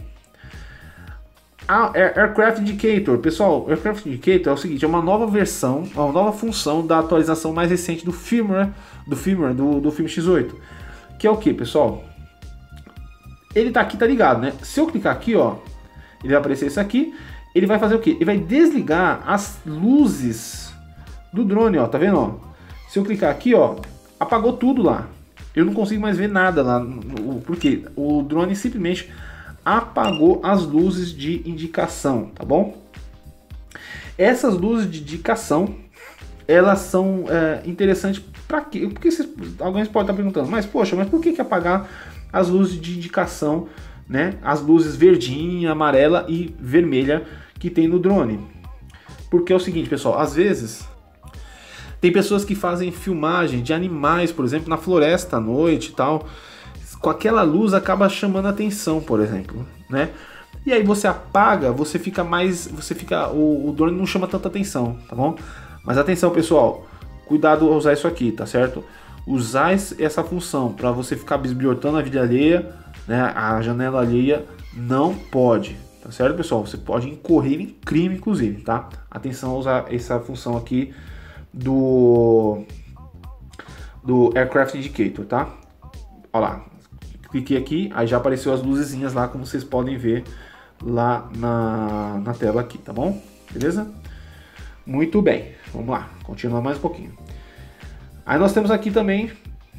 Aircraft Indicator, pessoal, Aircraft Indicator é o seguinte, é uma nova versão, uma nova função da atualização mais recente do firmware do Film X8, que é o que, pessoal? Ele tá aqui, tá ligado, né? Se eu clicar aqui, ó, ele vai aparecer isso aqui, ele vai fazer o que? Ele vai desligar as luzes do drone, ó, tá vendo, ó? Se eu clicar aqui, ó, apagou tudo lá, eu não consigo mais ver nada lá, porque o drone simplesmente apagou as luzes de indicação, tá bom? Essas luzes de indicação, elas são interessantes para quê? Porque alguém pode estar perguntando, mas poxa, mas por que apagar as luzes de indicação, né? As luzes verdinha, amarela e vermelha que tem no drone? Porque é o seguinte, pessoal, às vezes tem pessoas que fazem filmagem de animais, por exemplo, na floresta à noite e tal. Com aquela luz acaba chamando a atenção, por exemplo, né? E aí você apaga, o drone não chama tanta atenção, tá bom? Mas atenção, pessoal, cuidado ao usar isso aqui, tá certo? Usar essa função para você ficar bisbilhotando a vida alheia, né? A janela alheia, não pode, tá certo, pessoal? Você pode incorrer em crime, inclusive, tá? Atenção a usar essa função aqui do Aircraft Indicator, tá? Olha lá. Cliquei aqui, aí já apareceu as luzezinhas lá, como vocês podem ver lá na tela aqui, tá bom? Beleza? Muito bem, vamos lá, continuar mais um pouquinho. Aí nós temos aqui também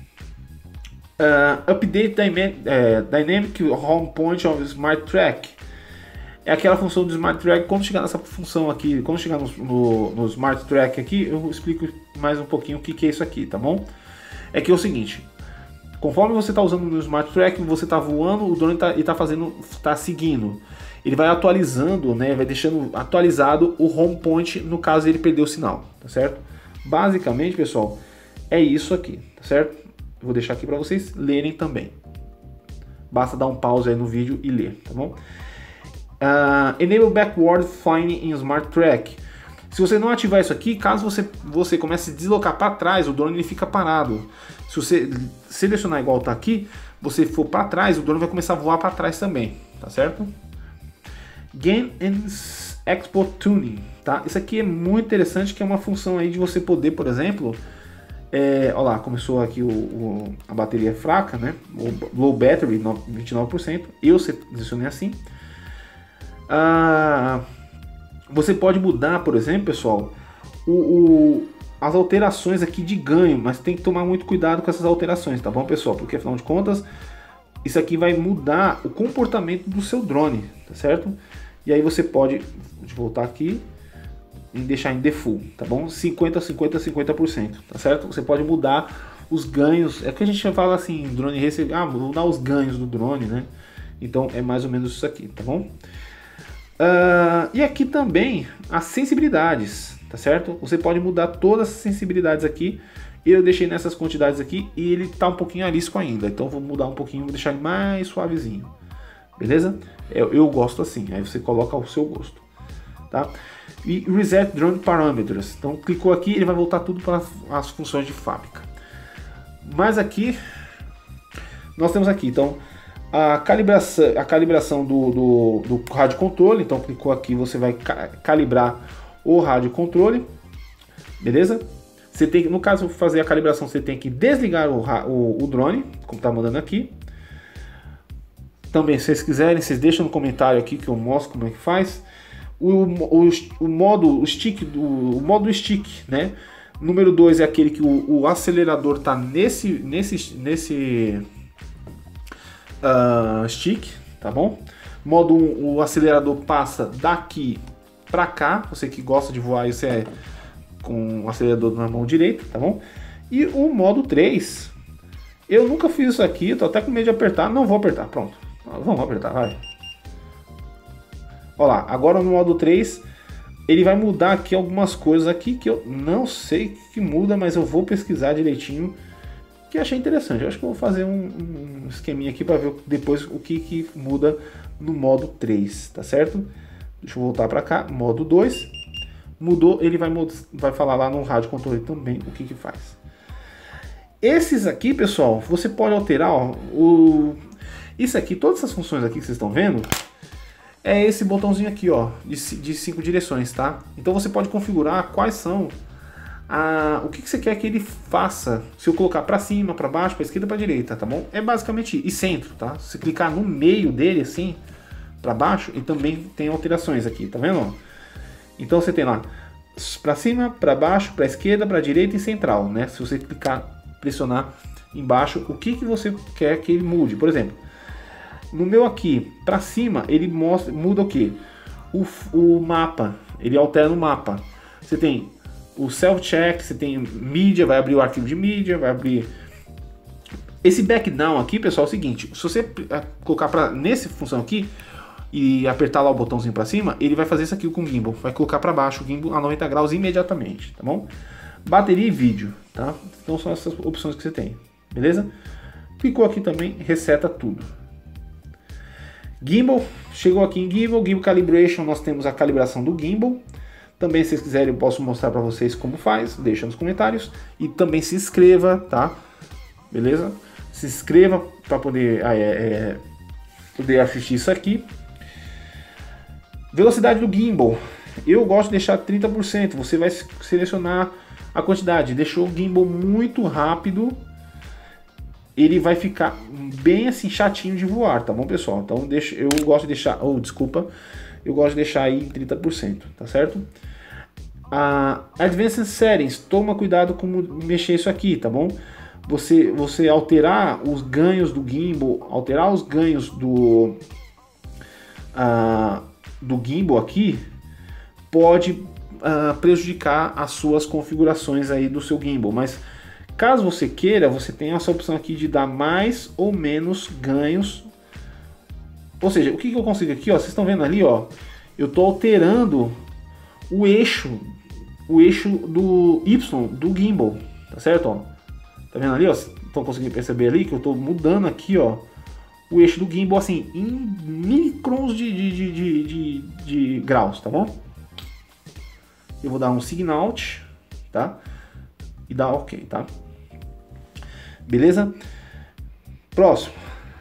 Update Dynamic Home Point of Smart Track. É aquela função do Smart Track. Quando chegar nessa função aqui, quando chegar no Smart Track aqui, eu explico mais um pouquinho o que é isso aqui, tá bom? É que é o seguinte, conforme você está usando no Smart Track, você está voando, o drone está seguindo. Ele vai atualizando, né? Vai deixando atualizado o home point no caso ele perder o sinal, tá certo? Basicamente, pessoal, é isso aqui, tá certo? Eu vou deixar aqui para vocês lerem também. Basta dar um pause aí no vídeo e ler, tá bom? Enable Backward Flying in Smart Track. Se você não ativar isso aqui, caso você comece a deslocar para trás, o drone ele fica parado. Se você selecionar igual tá aqui, você for para trás, o drone vai começar a voar para trás também, tá certo? Gain and Export Tuning, tá? Isso aqui é muito interessante, que é uma função aí de você poder, por exemplo, olha lá, começou aqui a bateria fraca, né? O low battery, 29%. Eu selecionei assim. Você pode mudar, por exemplo, pessoal, as alterações aqui de ganho, mas tem que tomar muito cuidado com essas alterações, tá bom, pessoal? Porque afinal de contas, isso aqui vai mudar o comportamento do seu drone, tá certo? E aí você pode voltar aqui e deixar em default, tá bom? 50, 50, 50%, tá certo? Você pode mudar os ganhos, é que a gente fala assim, drone receber, mudar os ganhos do drone, né? Então é mais ou menos isso aqui, tá bom? E aqui também as sensibilidades, tá certo? Você pode mudar todas as sensibilidades aqui. Eu deixei nessas quantidades aqui e ele tá um pouquinho arisco ainda, então vou mudar um pouquinho, vou deixar ele mais suavezinho, beleza? Eu gosto assim, aí você coloca ao seu gosto, tá? E Reset Drone Parameters, então clicou aqui, ele vai voltar tudo para as funções de fábrica. Mas aqui, nós temos aqui, então, a calibração do rádio controle. Então clicou aqui, você vai calibrar o rádio controle, beleza? Você tem, no caso, fazer a calibração, você tem que desligar o drone, como está mandando aqui. Também, se vocês quiserem, vocês deixam no comentário aqui que eu mostro como é que faz. O modo stick, né? Número 2 é aquele que o acelerador está nesse stick, tá bom? Modo 1, o acelerador passa daqui para cá. Você que gosta de voar, isso é com o acelerador na mão direita, tá bom? E o modo 3, eu nunca fiz isso aqui, tô até com medo de apertar, não vou apertar, pronto. Vamos apertar, vai. Olha lá, agora no modo 3, ele vai mudar aqui algumas coisas aqui que eu não sei o que muda, mas eu vou pesquisar direitinho, que achei interessante. Eu acho que eu vou fazer um esqueminha aqui para ver depois o que muda no modo 3, tá certo? Deixa eu voltar para cá, modo 2, mudou, ele vai falar lá no rádio controle também o que faz. Esses aqui, pessoal, você pode alterar, ó, isso aqui, todas essas funções aqui que vocês estão vendo, é esse botãozinho aqui, ó, de 5 direções, tá? Então você pode configurar quais são o que você quer que ele faça. Se eu colocar para cima, para baixo, para esquerda, para direita, tá bom? É basicamente e centro, tá? Se você clicar no meio dele assim, para baixo, e também tem alterações aqui, tá vendo? Então você tem lá para cima, para baixo, para esquerda, para direita e central, né? Se você clicar, pressionar embaixo, o que você quer que ele mude. Por exemplo, no meu aqui, para cima, ele muda o que? O mapa, ele altera no mapa. Você tem o self-check, você tem mídia, vai abrir o arquivo de mídia, vai abrir... Esse backdown aqui, pessoal, é o seguinte, se você colocar nessa função aqui e apertar lá o botãozinho para cima, ele vai fazer isso aqui com o gimbal, vai colocar para baixo o gimbal a 90 graus imediatamente, tá bom? Bateria e vídeo, tá? Então são essas opções que você tem, beleza? Clicou aqui também, reseta tudo. Gimbal, chegou aqui em Gimbal Calibration, nós temos a calibração do gimbal. Também, se vocês quiserem, eu posso mostrar para vocês como faz, deixa nos comentários. E também se inscreva, tá? Beleza? Se inscreva para poder assistir isso aqui. Velocidade do gimbal, eu gosto de deixar 30%, você vai selecionar a quantidade. Deixou o gimbal muito rápido, ele vai ficar bem assim chatinho de voar, tá bom, pessoal? Então eu gosto de deixar, eu gosto de deixar aí em 30%, tá certo? Advanced Settings, toma cuidado com mexer isso aqui, tá bom? Você alterar os ganhos do gimbal, alterar os ganhos do gimbal aqui, pode prejudicar as suas configurações aí do seu gimbal, mas caso você queira, você tem essa opção aqui de dar mais ou menos ganhos. Ou seja, o que eu consigo aqui, ó, vocês estão vendo ali, ó, eu estou alterando o eixo do Y do gimbal, tá certo? Ó? Tá vendo ali, ó? estão conseguindo perceber ali que eu estou mudando aqui, ó, o eixo do gimbal assim em microns de graus, tá bom? Eu vou dar um signal out, tá? E dar OK, tá? Beleza? Próximo.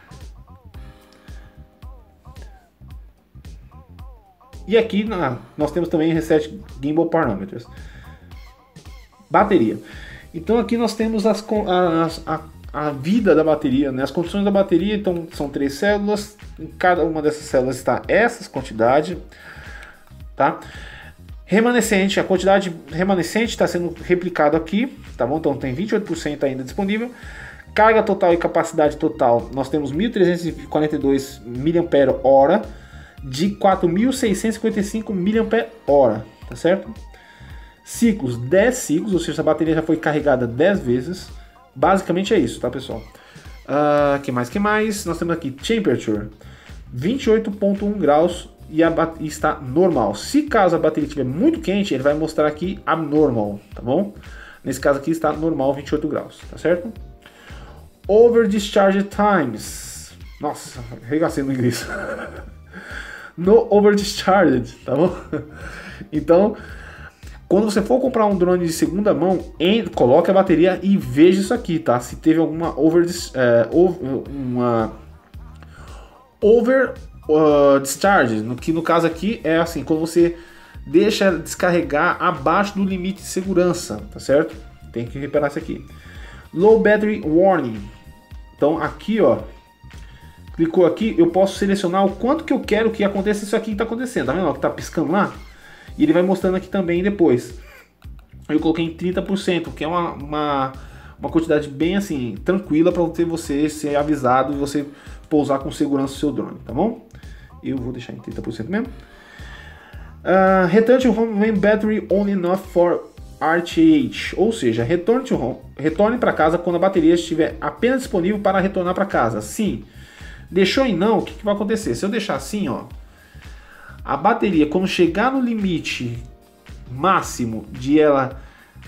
E aqui nós temos também Reset Gimbal Parameters. Bateria. Então aqui nós temos a vida da bateria, né? As condições da bateria. Então são 3 células. Em cada uma dessas células está essas quantidades, tá? Remanescente, a quantidade remanescente está sendo replicado aqui, tá bom? Então tem 28% ainda disponível. Carga total e capacidade total, nós temos 1.342 mAh de 4.655 mAh, tá certo? Ciclos, 10 ciclos, ou seja, a bateria já foi carregada 10 vezes. Basicamente é isso, tá, pessoal? Que mais? Nós temos aqui temperature, 28.1 graus e está normal. Se caso a bateria estiver muito quente, ele vai mostrar aqui abnormal, tá bom? Nesse caso aqui está normal, 28 graus, tá certo? Over discharge times. Nossa, regacei no inglês. No over discharged, tá bom? Então, quando você for comprar um drone de segunda mão, coloque a bateria e veja isso aqui, tá? Se teve alguma discharge, que no caso aqui é assim, quando você deixa descarregar abaixo do limite de segurança, tá certo? Tem que reparar isso aqui. Low battery warning. Então aqui, ó, clicou aqui, eu posso selecionar o quanto que eu quero que aconteça isso aqui que está acontecendo. Tá vendo? Que tá piscando lá? E ele vai mostrando aqui também depois. Eu coloquei em 30%, que é uma quantidade bem assim, tranquila para você ser avisado e você pousar com segurança o seu drone, tá bom? Eu vou deixar em 30% mesmo. Return to home when battery only enough for RTH, ou seja, retorne para casa quando a bateria estiver apenas disponível para retornar para casa. Sim. Deixou em não, o que vai acontecer? Se eu deixar assim, ó, a bateria, quando chegar no limite máximo de ela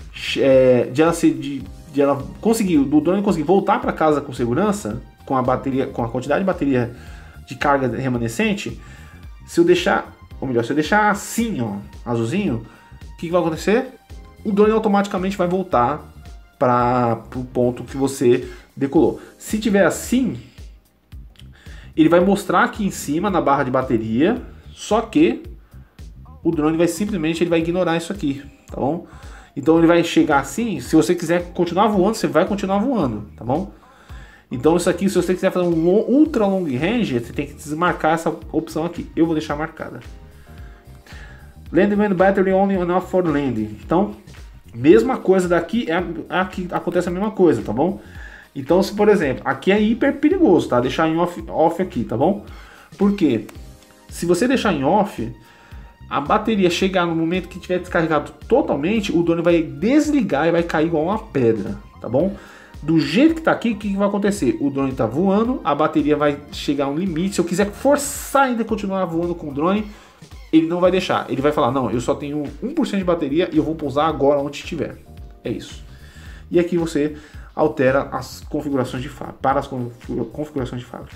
conseguir, do drone conseguir voltar para casa com segurança, com a bateria, com a quantidade de bateria de carga remanescente, se eu deixar assim, ó, azulzinho, o que vai acontecer? O drone automaticamente vai voltar para o ponto que você decolou. Se tiver assim, ele vai mostrar aqui em cima na barra de bateria, só que o drone vai simplesmente ignorar isso aqui, tá bom? Então ele vai chegar assim, se você quiser continuar voando, você vai continuar voando, tá bom? Então isso aqui, se você quiser fazer um ultra long range, você tem que desmarcar essa opção aqui. Eu vou deixar marcada. Landing when battery only enough for landing. Então, mesma coisa daqui, aqui acontece a mesma coisa, tá bom? Então, se por exemplo, aqui é hiper perigoso, tá? Deixar em off aqui, tá bom? Por quê? Se você deixar em off, a bateria chegar no momento que tiver descarregado totalmente, o drone vai desligar e vai cair igual uma pedra, tá bom? Do jeito que tá aqui, o que vai acontecer? O drone tá voando, a bateria vai chegar a um limite. Se eu quiser forçar ainda continuar voando com o drone, ele não vai deixar. Ele vai falar, não, eu só tenho 1% de bateria e eu vou pousar agora onde estiver. É isso. E aqui você altera as configurações de fábrica, para as configurações de fábrica.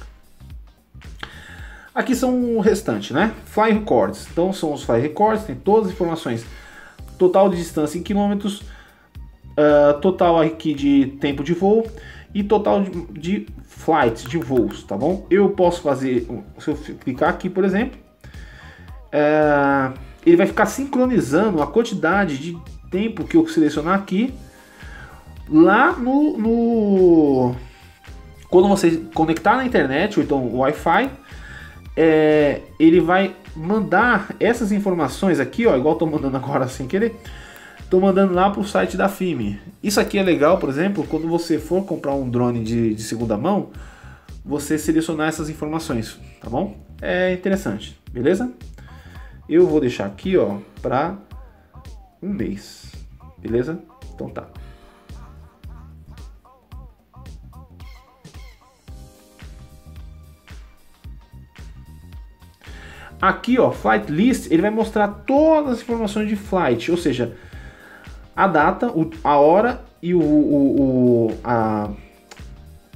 Aqui são o restante, né? Fly records. Então são os fly records, tem todas as informações. Total de distância em quilômetros, total aqui de tempo de voo e total de flights, de voos, tá bom? Eu posso fazer, se eu clicar aqui, por exemplo, ele vai ficar sincronizando a quantidade de tempo que eu selecionar aqui lá quando você conectar na internet ou então o Wi-Fi, ele vai mandar essas informações aqui, ó, igual estou mandando agora sem querer, estou mandando lá para o site da FIMI. Isso aqui é legal, por exemplo, quando você for comprar um drone de segunda mão, você selecionar essas informações, tá bom? É interessante, beleza? Eu vou deixar aqui, ó, para um mês, beleza? Então tá. Aqui, ó, Flight List, ele vai mostrar todas as informações de flight, ou seja, a data, a hora e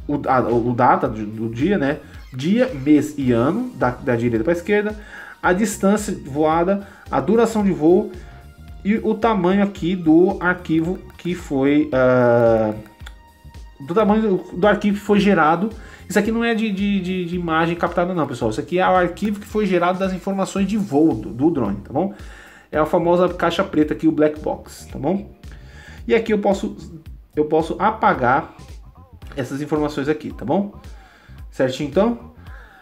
o data do dia, né? Dia, mês e ano, da direita para a esquerda, a distância voada, a duração de voo e o tamanho aqui do arquivo que foi do tamanho do arquivo que foi gerado. Isso aqui não é de imagem captada não, pessoal. Isso aqui é o arquivo que foi gerado das informações de voo do drone, tá bom? É a famosa caixa preta aqui, o black box, tá bom? E aqui eu posso apagar essas informações aqui, tá bom? Certinho, então?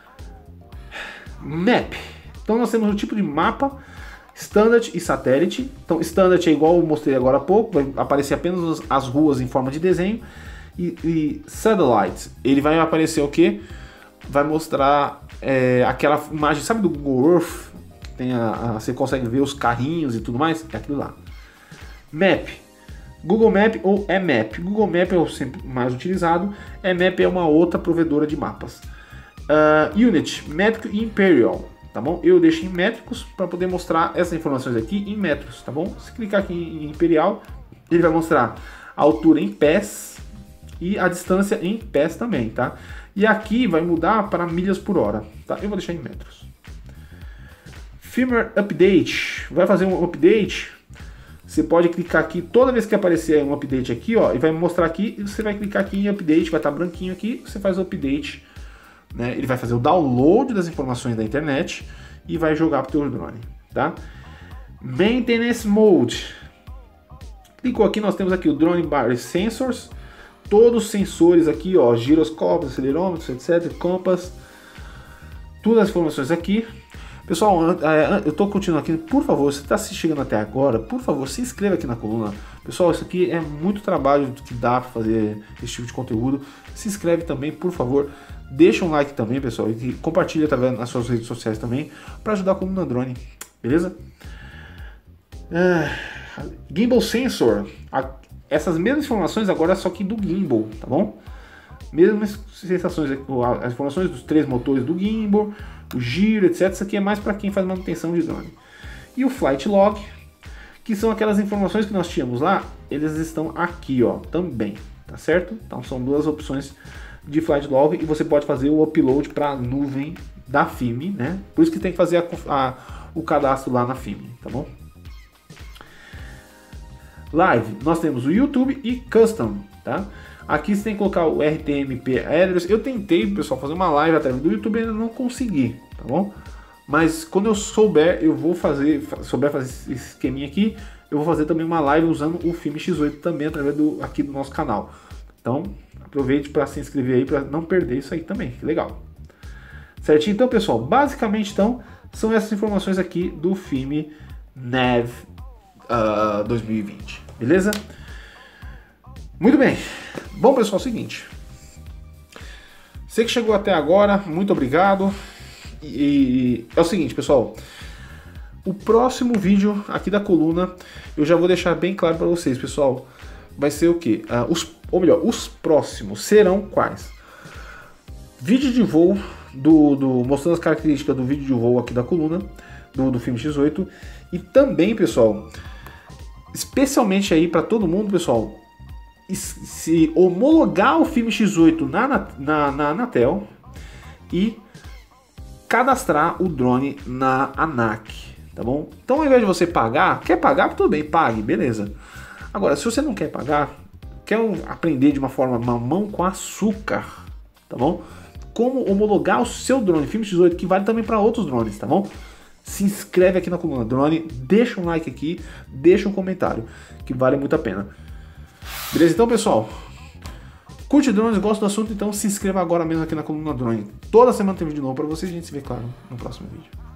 Map. Então nós temos o tipo de mapa, Standard e Satélite. Então Standard é igual eu mostrei agora há pouco, vai aparecer apenas as ruas em forma de desenho. E Satellite, ele vai aparecer o quê? Vai mostrar aquela imagem, sabe do Google Earth? Tem você consegue ver os carrinhos e tudo mais? É aquilo lá. Map. Google Map ou Map. Google Map é o sempre mais utilizado. Map é uma outra provedora de mapas. Unit, métrico e imperial, tá bom? Eu deixo em métricos para poder mostrar essas informações aqui em metros, tá bom? Se clicar aqui em imperial, ele vai mostrar a altura em pés e a distância em pés também, tá? E aqui vai mudar para milhas por hora, tá? Eu vou deixar em metros. Firmware Update, vai fazer um update. Você pode clicar aqui, toda vez que aparecer um update aqui, ó, e vai mostrar aqui, e você vai clicar aqui em update, vai estar branquinho aqui, você faz o update, né? Ele vai fazer o download das informações da internet e vai jogar para o teu drone, tá? Maintenance Mode. Clicou aqui, nós temos aqui o Drone Bar Sensors, todos os sensores aqui, ó, giroscópios, acelerômetros, etc, compass, todas as informações aqui. Pessoal, eu estou continuando aqui, por favor, se está chegando até agora, por favor, se inscreva aqui na coluna. Pessoal, isso aqui é muito trabalho que dá para fazer esse tipo de conteúdo. Se inscreve também, por favor, deixa um like também, pessoal, e compartilha através nas suas redes sociais também, para ajudar a coluna drone, beleza? Gimbal Sensor, essas mesmas informações agora só que do gimbal, tá bom? Mesmas sensações, as informações dos 3 motores do gimbal, o giro, etc. Isso aqui é mais para quem faz manutenção de drone. E o Flight Log, que são aquelas informações que nós tínhamos lá, eles estão aqui, ó, também, tá certo? Então são duas opções de Flight Log e você pode fazer o upload para a nuvem da FIMI, né? Por isso que tem que fazer o cadastro lá na FIMI, tá bom? Live, nós temos o YouTube e Custom, tá? Aqui você tem que colocar o RTMP Address. Eu tentei, pessoal, fazer uma live através do YouTube e ainda não consegui, tá bom? Mas quando eu souber, fazer esse esqueminha aqui, eu vou fazer também uma live usando o Filme X8 também através aqui do nosso canal. Então, aproveite para se inscrever aí para não perder isso aí também, que legal. Certinho? Então, pessoal, basicamente, então, são essas informações aqui do filme NAV 2020, beleza? Muito bem. Bom, pessoal, é o seguinte. Você que chegou até agora, muito obrigado. E é o seguinte, pessoal. O próximo vídeo aqui da coluna, eu já vou deixar bem claro para vocês, pessoal. Vai ser o quê? Os próximos serão quais? Vídeo de voo, mostrando as características do vídeo de voo aqui da coluna, do filme X8. E também, pessoal, especialmente aí para todo mundo, pessoal, se homologar o filme X8 na Anatel e cadastrar o drone na ANAC, tá bom? Então, ao invés de você pagar, quer pagar, tudo bem, pague, beleza. Agora, se você não quer pagar, quer aprender de uma forma mamão com açúcar, tá bom? Como homologar o seu drone filme X8, que vale também para outros drones, tá bom? Se inscreve aqui na coluna drone, deixa um like aqui, deixa um comentário, que vale muito a pena. Beleza? Então, pessoal, curte drones, gosta do assunto, então se inscreva agora mesmo aqui na coluna drone. Toda semana tem vídeo novo para vocês, a gente se vê, claro, no próximo vídeo.